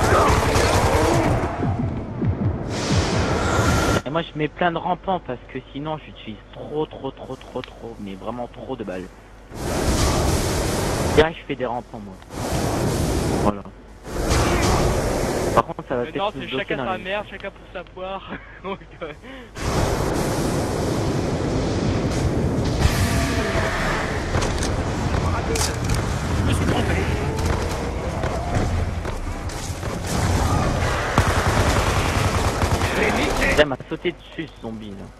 Et moi je mets plein de rampants parce que sinon j'utilise trop, mais vraiment trop de balles. Direct je fais des rampants moi. Voilà. Par contre ça va Mais peut-être non, nous c'est bloquer chacun dans sa les... mère, chacun pour sa poire. Donc, Je me suis trompé. Ça m'a sauté dessus ce zombie là.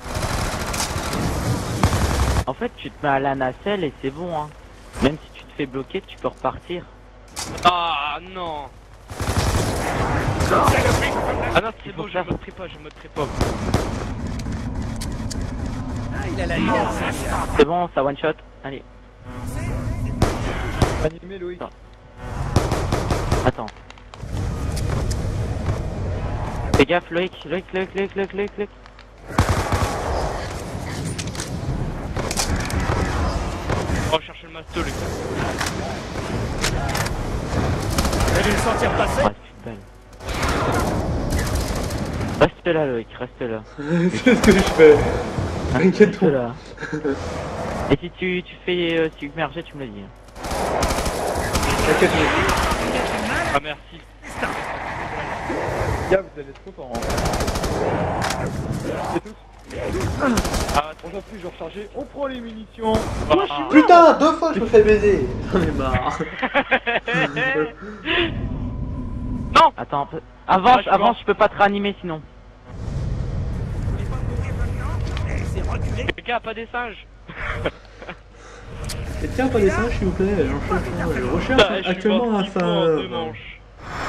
En fait tu te mets à la nacelle et c'est bon hein. Même si tu te fais bloquer tu peux repartir. Ah non. Ah non, c'est bon, je me trépas, Ah, il a la idée. C'est bon, ça one shot. Allez, Animé, Loïc. attends. Fais gaffe Loïc. On va chercher le masto, les gars. Vous allez le sentir passer. Ah, c'est une balle. Reste là, Loïc, reste là. C'est ce que je fais. T'inquiète Reste pas. là. Et si tu fais submerger, tu me le dis. T'inquiète pas. Ah merci. Les gars, vous allez être contents. Hein. Et tous. Ah, On s'en plus, je recharger. On prend les munitions. Putain, 2 fois je me fais baiser. J'en ai marre. non. Attends, avance, Ah, je suis mort. avance, je peux pas te réanimer sinon. Quelqu'un a pas des singes? Et tiens, pas des singes s'il vous plaît, je recherche Putain, je suis actuellement mort un 6 fois en 2 fin. manches.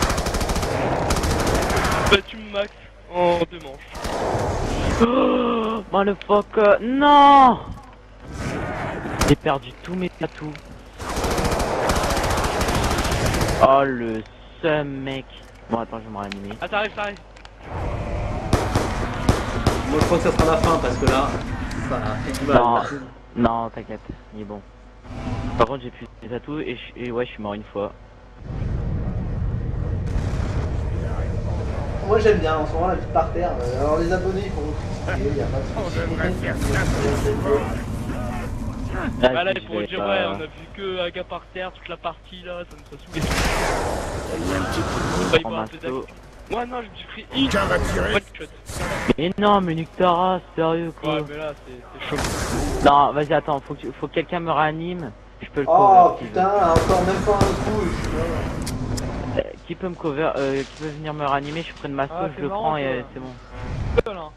Battu max en 2 manches. Oh, motherfucker, non! J'ai perdu tous mes tatous. Oh le seum mec. Bon attends, je vais me réanimer. Ah, t'arrives, t'arrives. Moi je crois que ça sera la fin parce que là, ça fait du mal. Non, non, t'inquiète, il est bon. Par contre, j'ai plus de tatous et ouais, je suis mort une fois. Moi j'aime bien, en ce moment la petite par terre. Alors les abonnés ils font il y a pas de On devrait faire ça. Bah là, je ils pourront vais dire, pas- ouais, on a vu que un gars par terre toute la partie là, ça nous a saoulé. Bah, il En va un peu masto. d'actu. Moi, non, je me suis pris hit. Tiens, va tirer. One shot. Mais non, mais nique ta race, sérieux quoi. Ouais, mais là, c'est chaud. Non, vas-y, attends, faut que quelqu'un me réanime. Je peux le Oh cover. qui putain, encore même pas un coup, je suis mort. veut. Qui peut me cover, qui peut venir me réanimer, je prends le masto, Ah, je c'est le marrant, prends ça. et c'est bon. Seul, hein.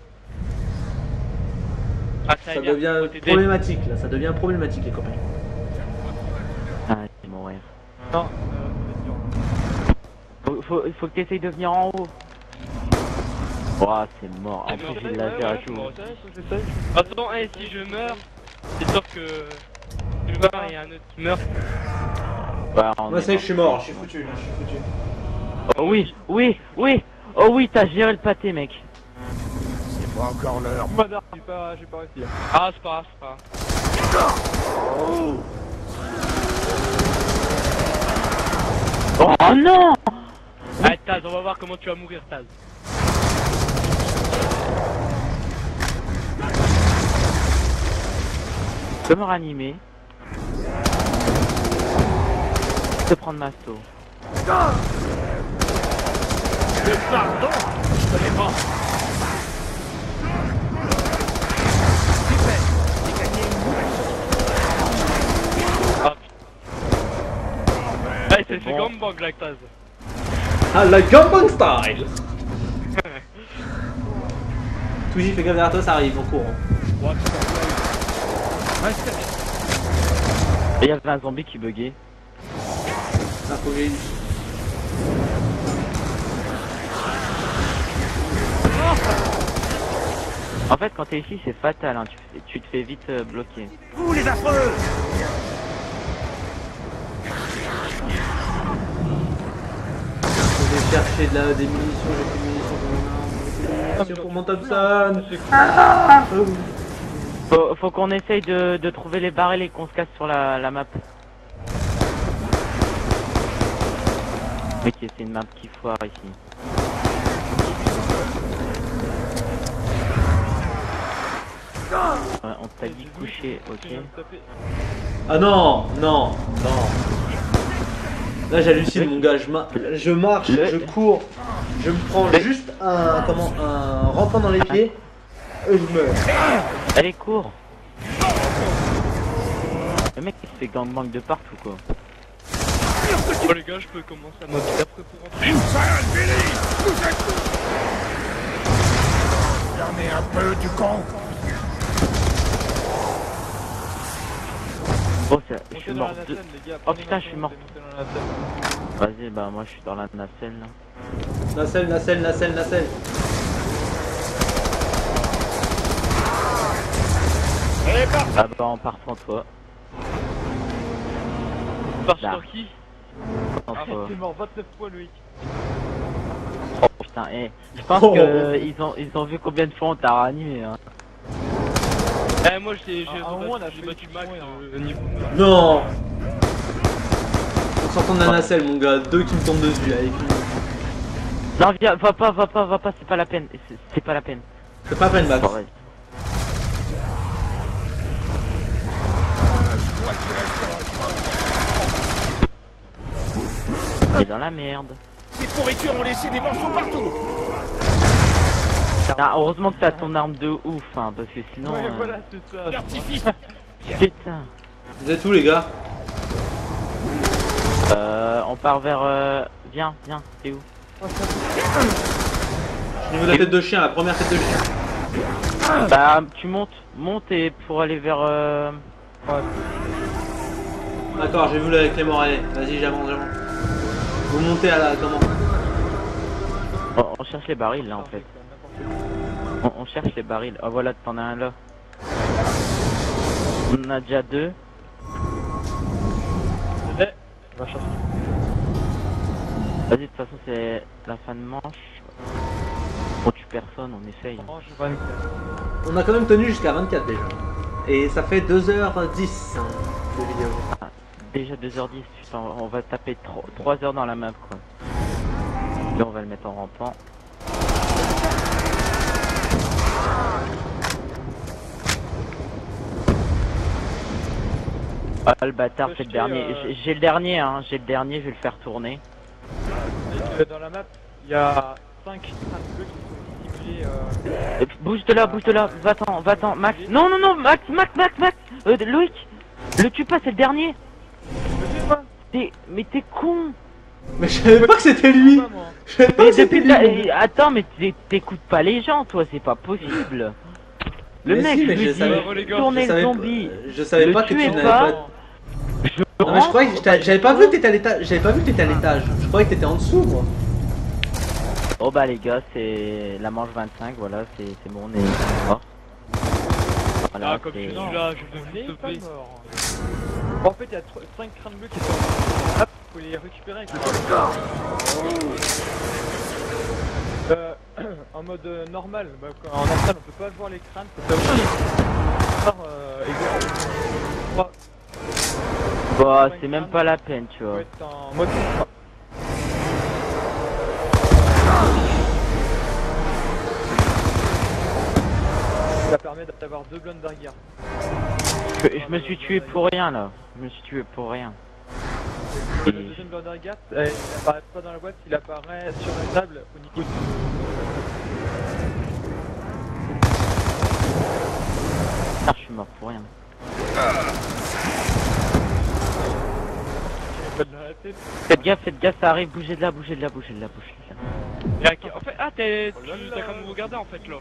Ah, Ça vient, devient faut t'aider. problématique là, ça devient problématique les copains. Ah, c'est mourir. Non, Faut que t'essayes de venir en haut. Oh, c'est mort. En Ah, plus, mais j'ai ouais, le laser ouais, et tout. bon, j'essaye. Attends, hey, si je meurs, c'est sûr que je meurs et y a un autre qui meurt. Ouais, on Moi est c'est que mort. je suis mort, je suis foutu, je suis foutu. Oh oui, oui, oui. Oh oui, t'as géré le pâté, mec. C'est pas encore l'heure. Madar, j'ai pas réussi. Ah, c'est pas grave, c'est pas grave. Oh non! Allez, Taz, on va voir comment tu vas mourir, Taz. Tu peux me réanimer. Je peux prendre masto. Ah, putain. C'est bon. gangbang, là, Taz. Ah la Gangbang style. Touji, fais gaffe derrière toi, ça arrive en courant. Et il y avait un zombie qui buguait. Ah, faut que j'ai une- En fait, quand t'es ici, c'est fatal, hein. Tu te fais vite bloquer. Vous les affreux! Je vais chercher des munitions, j'ai plus de munitions pour mon arme. J'ai plus de munitions pour mon Thompson. Faut qu'on essaye de trouver les barils et qu'on se casse sur la map. Ok, c'est une map qui foire ici. Ouais, on t'a dit coucher, ok. Ah non, non, non. Là j'hallucine mon gars, je marche, je cours, je me prends juste un rampant dans les pieds et je meurs. Allez, cours! Le mec il se fait gangbang de partout quoi. Oh, les gars, je peux commencer à m'habiller après pour rentrer. Fermez un peu du con. Oh, je suis Montez dans mort la de... nacelle, les gars. Oh putain, je suis mort. Montez dans la nacelle. Vas-y, bah moi je suis dans la nacelle là. Nacelle. Ah bah on part sans toi. Par Là. sur qui? Sans Ah, toi. t'es mort 29 fois, Loïc. Oh putain, je pense Oh. que ils ont vu combien de fois on t'a réanimé hein. Eh, moi, j'ai Ah, au moins, on a j'ai fait battu le max point, niveau. Non. On s'entend de la nacelle mon gars, deux qui me tombent dessus avec Non, viens, va pas, c'est pas la peine. C'est pas la peine. C'est pas peine, Max. Bon, vas-y. T'es dans la merde. Ces pourritures ont laissé des morceaux partout. Ah, heureusement que t'as ton arme de ouf, hein, parce que sinon... Ouais, voilà, c'est ça. L'artifice. Putain. Vous êtes où, les gars? On part vers... Viens, t'es où? Au niveau de la tête de chien, la première tête de chien. Bah, tu monte et pour aller vers... D'accord, j'ai vu avec les Morelais. Vas-y, j'avance. Vous montez à la... comment? On cherche les barils, là, en fait. On cherche les barils. Oh, voilà, t'en as un là. On en a déjà 2. On va chercher. Vas-y, de toute façon, c'est la fin de manche. On tue personne, on essaye. Non, je vois une... On a quand même tenu jusqu'à 24 déjà. Et ça fait 2h10 hein, de vidéo. Déjà 2h10, putain, on va taper 3 heures dans la map, quoi. Là, on va le mettre en rampant. Ah, le bâtard, c'est le dernier. J'ai le dernier, hein. J'ai le dernier, je vais le faire tourner. Dans la map, il y a 5 crânes bleus qui sont dissimulés. Bouge de là, va-t'en, Max. Non, Max. Loïc, le tue pas, c'est le dernier. Mais t'es con. Mais je savais pas que c'était lui. Je savais pas Mais que c'était depuis lui. attends, mais t'écoutes pas les gens, toi, c'est pas possible. Le Mais mec, si, mais je je lui savais- dis, tournez le zombie. Je savais Le pas que tu tuez n'avais pas. pas... Non mais je croyais que j'avais pas vu que t'étais à l'étage. J'avais pas vu que t'étais à l'étage. Je croyais que t'étais en dessous, moi. Oh bah les gars, c'est la manche 25, voilà, c'est bon, on est mort. Voilà, Ah, comme je suis là, je vais Il vous est pas sauver. mort. Bon, en fait, il y a 5 crânes bleus qui sont en map, faut les récupérer avec le en mode normal, bah, en normal on peut pas voir les crânes, faut savoir Bah, c'est même pas la peine, tu faut vois. être en mode ça permet d'avoir 2 blundergear. Je me suis tué pour rien, là. Je me suis tué pour rien. Le deuxième blundergear, il apparaît pas dans la boîte, il apparaît sur la table au niveau du... Ah, je suis mort pour rien. Faites gaffe, ça arrive, bougez de là. Et en fait, ah, t'as comme vous regardez en fait là.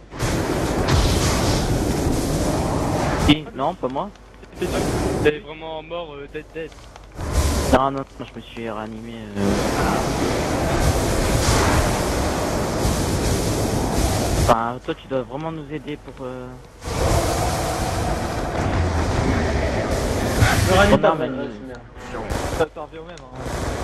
Si, non, pas moi. T'es vraiment mort dead. Non, je me suis réanimé. Enfin, toi, tu dois vraiment nous aider pour... Je me ranime pas, non, mais- ouais, c'est bien. Ça revient au même. Hein.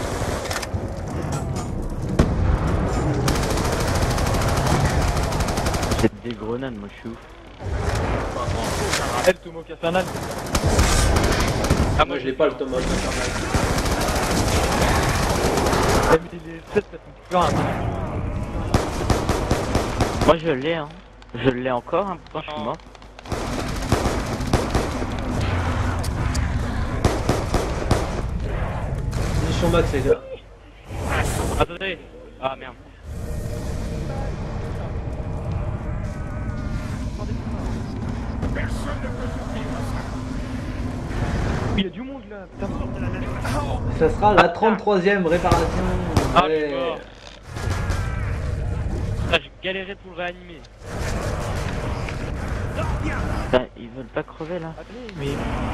J'ai des grenades, moi, je suis ouf. Elle, Tomo Infernal. Ah, moi je l'ai pas le Thomas infernal. Elle met les 7 ça fait plus rien. Moi, je l'ai, hein. Je l'ai encore, hein, pourtant, je suis mort. Mission max, les gars. Attendez. Ah merde. Il y a du monde là, putain. Ça sera la 33e réparation. Ah, Ouais. je suis mort. Ah, j'ai galéré pour le réanimer. Putain, ils veulent pas crever, là. Allez, mais...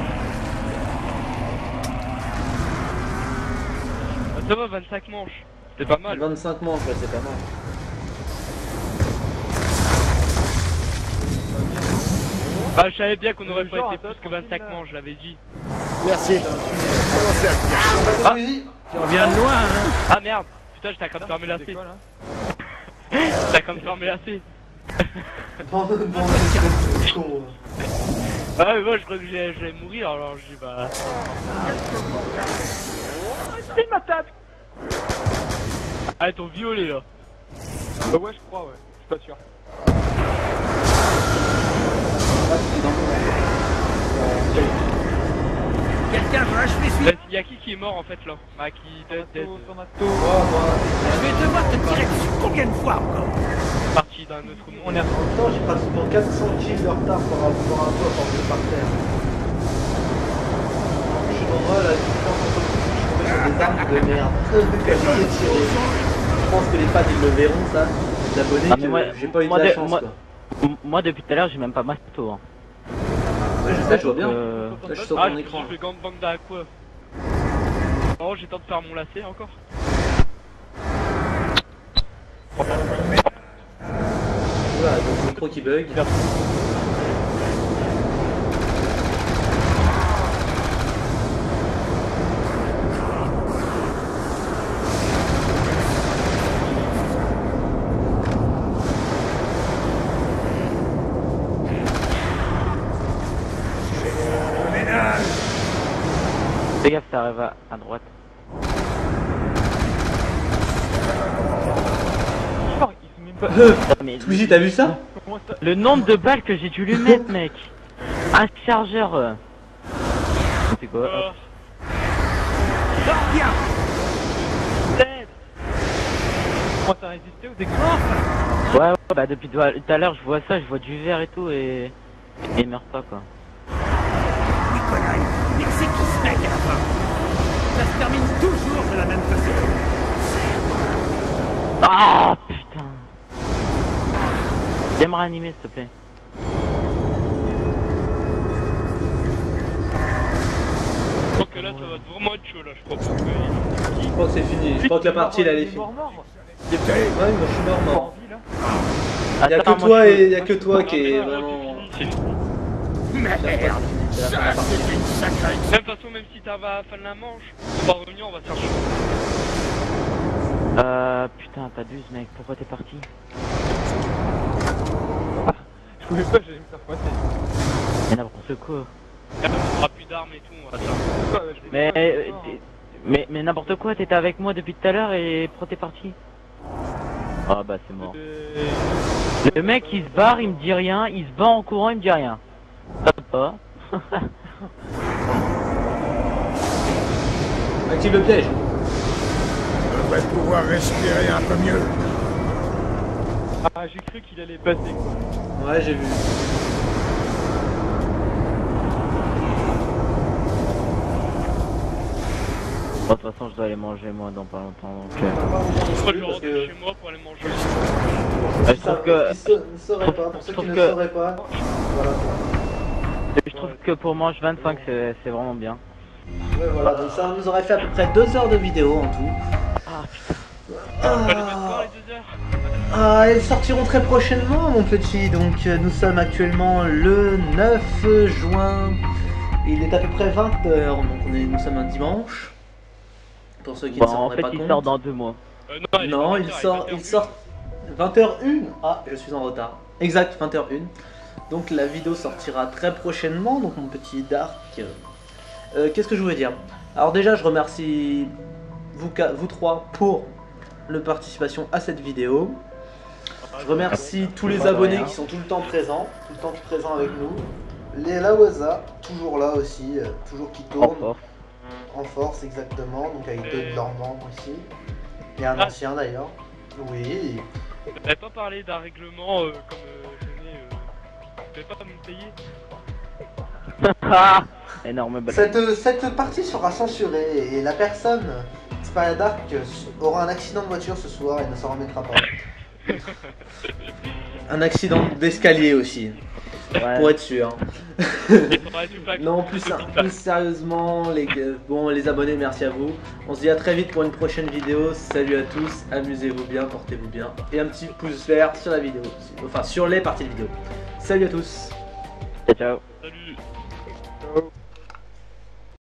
Ah, ça va, 25 manches. C'est pas mal. 25 manches, ouais, c'est pas mal. Ah, je savais bien qu'on aurait pas Genre, été plus que 25 manches, je l'avais dit. Merci. Commencez à Ah oui. Tu reviens de loin, hein. Ah merde. Putain, j'étais comme fermé la C'est C. quoi là? J'étais comme fermé la C. Bon, c'est con. Ah mais moi je crois que j'allais mourir alors je dis bah... Il m'attaque! Ah ils t'ont violé là. Ouais, je crois, ouais. Je suis pas sûr. Quelqu'un veut achever celui-là. Y'a qui est mort en fait là? Bah qui dead. Tornado. Je vais devoir te tirer dessus combien de fois encore? Parti d'un autre monde. On est En même temps, j'ai pratiquement 400 kills de retard par rapport à toi quand je vais par terre. Je suis dans moi, la différence entre nous, je suis tombé sur des armes de merde. Quand j'ai tiré. Je pense que les fans ils le verront ça. Les abonnés, Ah, mais moi- que j'ai pas eu de moi, la de- chance moi- quoi. Moi depuis tout à l'heure j'ai même pas masto. Hein. Ouais, je sais, je vois bien. Euh, Là, je suis sur Ah, ton je écran. fais gangbang à quoi? Oh, j'ai temps de faire mon lacet encore. Voilà, donc le micro qui bug. Fais gaffe, ça arrive à droite. Oh, ils sont même pas. Mais Squeezie, t'as vu ça? Comment ça? le nombre de balles que j'ai dû lui mettre, mec. Un chargeur. C'est quoi? Oh, Bien. dead. Comment ça résisté aux explosions? Ouais, bah depuis tout à l'heure je vois ça, je vois du vert et tout et il meurt pas quoi. Nikolai, mais c'est qui ce mec à la fin? Ça se termine toujours de la même façon. Ah putain. Viens me réanimer s'il te plaît. Je pense que là ça va vraiment être chaud là, je crois. Parce que... Je crois que c'est fini. Je crois que la partie là elle est Il est finie. mort. Ouais, moi je suis mort Pas mort. envie là. Y'a Attends, que moi, toi je- et y'a que toi qui est Ah, vraiment. c'est fini. Merde. C'est la fin de la Ça, partie. c'est une sacrée. De toute façon, même si t'arrives à la fin de la manche, on va revenir, on va se faire chaud. Putain t'abuses mec, pourquoi t'es parti? Je pouvais pas, j'allais me faire passer. Mais n'importe quoi. On aura plus d'armes et tout, on va se faire chaud. Ouais, je pouvais Mais pas, mais n'importe quoi, t'étais avec moi depuis tout à l'heure et pourquoi t'es parti? Ah bah c'est mort. Le mec il se barre, il me dit rien, il se bat en courant, il me dit rien. Ça va pas. Active le piège. On devrait pouvoir respirer un peu mieux. Ah, j'ai cru qu'il allait passer quoi. Ouais, j'ai vu. Bon, de toute façon je dois aller manger moi dans pas longtemps donc Moi, je Parce rentre que- chez moi pour aller manger. je trouve que Ne sauraient pas, pour ceux qui ne que- sauraient pas. Voilà. je trouve que pour manche 25 c'est vraiment bien. Ouais, voilà, donc ça nous aurait fait à peu près 2 heures de vidéo en tout. On va les mettre voir les 2 heures. Ah, elles sortiront très prochainement, mon petit. Donc, nous sommes actuellement le 9 juin. Il est à peu près 20h, donc nous sommes un dimanche. Pour ceux qui Bon ne s'en en rendraient fait pas il compte. sort dans 2 mois. Non, il sort 20h01. Ah, je suis en retard. Exact, 20h01. Donc la vidéo sortira très prochainement. Donc mon petit Dark. Qu'est-ce que je voulais dire? Alors déjà, je remercie vous trois pour la participation à cette vidéo. Je remercie tous les abonnés qui sont tout le temps présents, avec nous. Les Lawaza, toujours là aussi, toujours qui En tournent. force. En force, exactement. Donc avec deux de leurs membres ici. Et un Ah. ancien d'ailleurs. Oui. Vous n'avez pas parlé d'un règlement comme je venais. Vous n'avez pas me payer. Énorme balle. Cette partie sera censurée et la personne, Dark, aura un accident de voiture ce soir et ne s'en remettra pas. Un accident d'escalier aussi, Ouais. pour être sûr. Il faudrait tout pas Non, plus sérieusement, les abonnés, merci à vous. On se dit à très vite pour une prochaine vidéo. Salut à tous, amusez-vous bien, portez-vous bien. Et un petit pouce vert sur la vidéo, enfin sur les parties de vidéo. Salut à tous. Ciao. Salut. Ciao.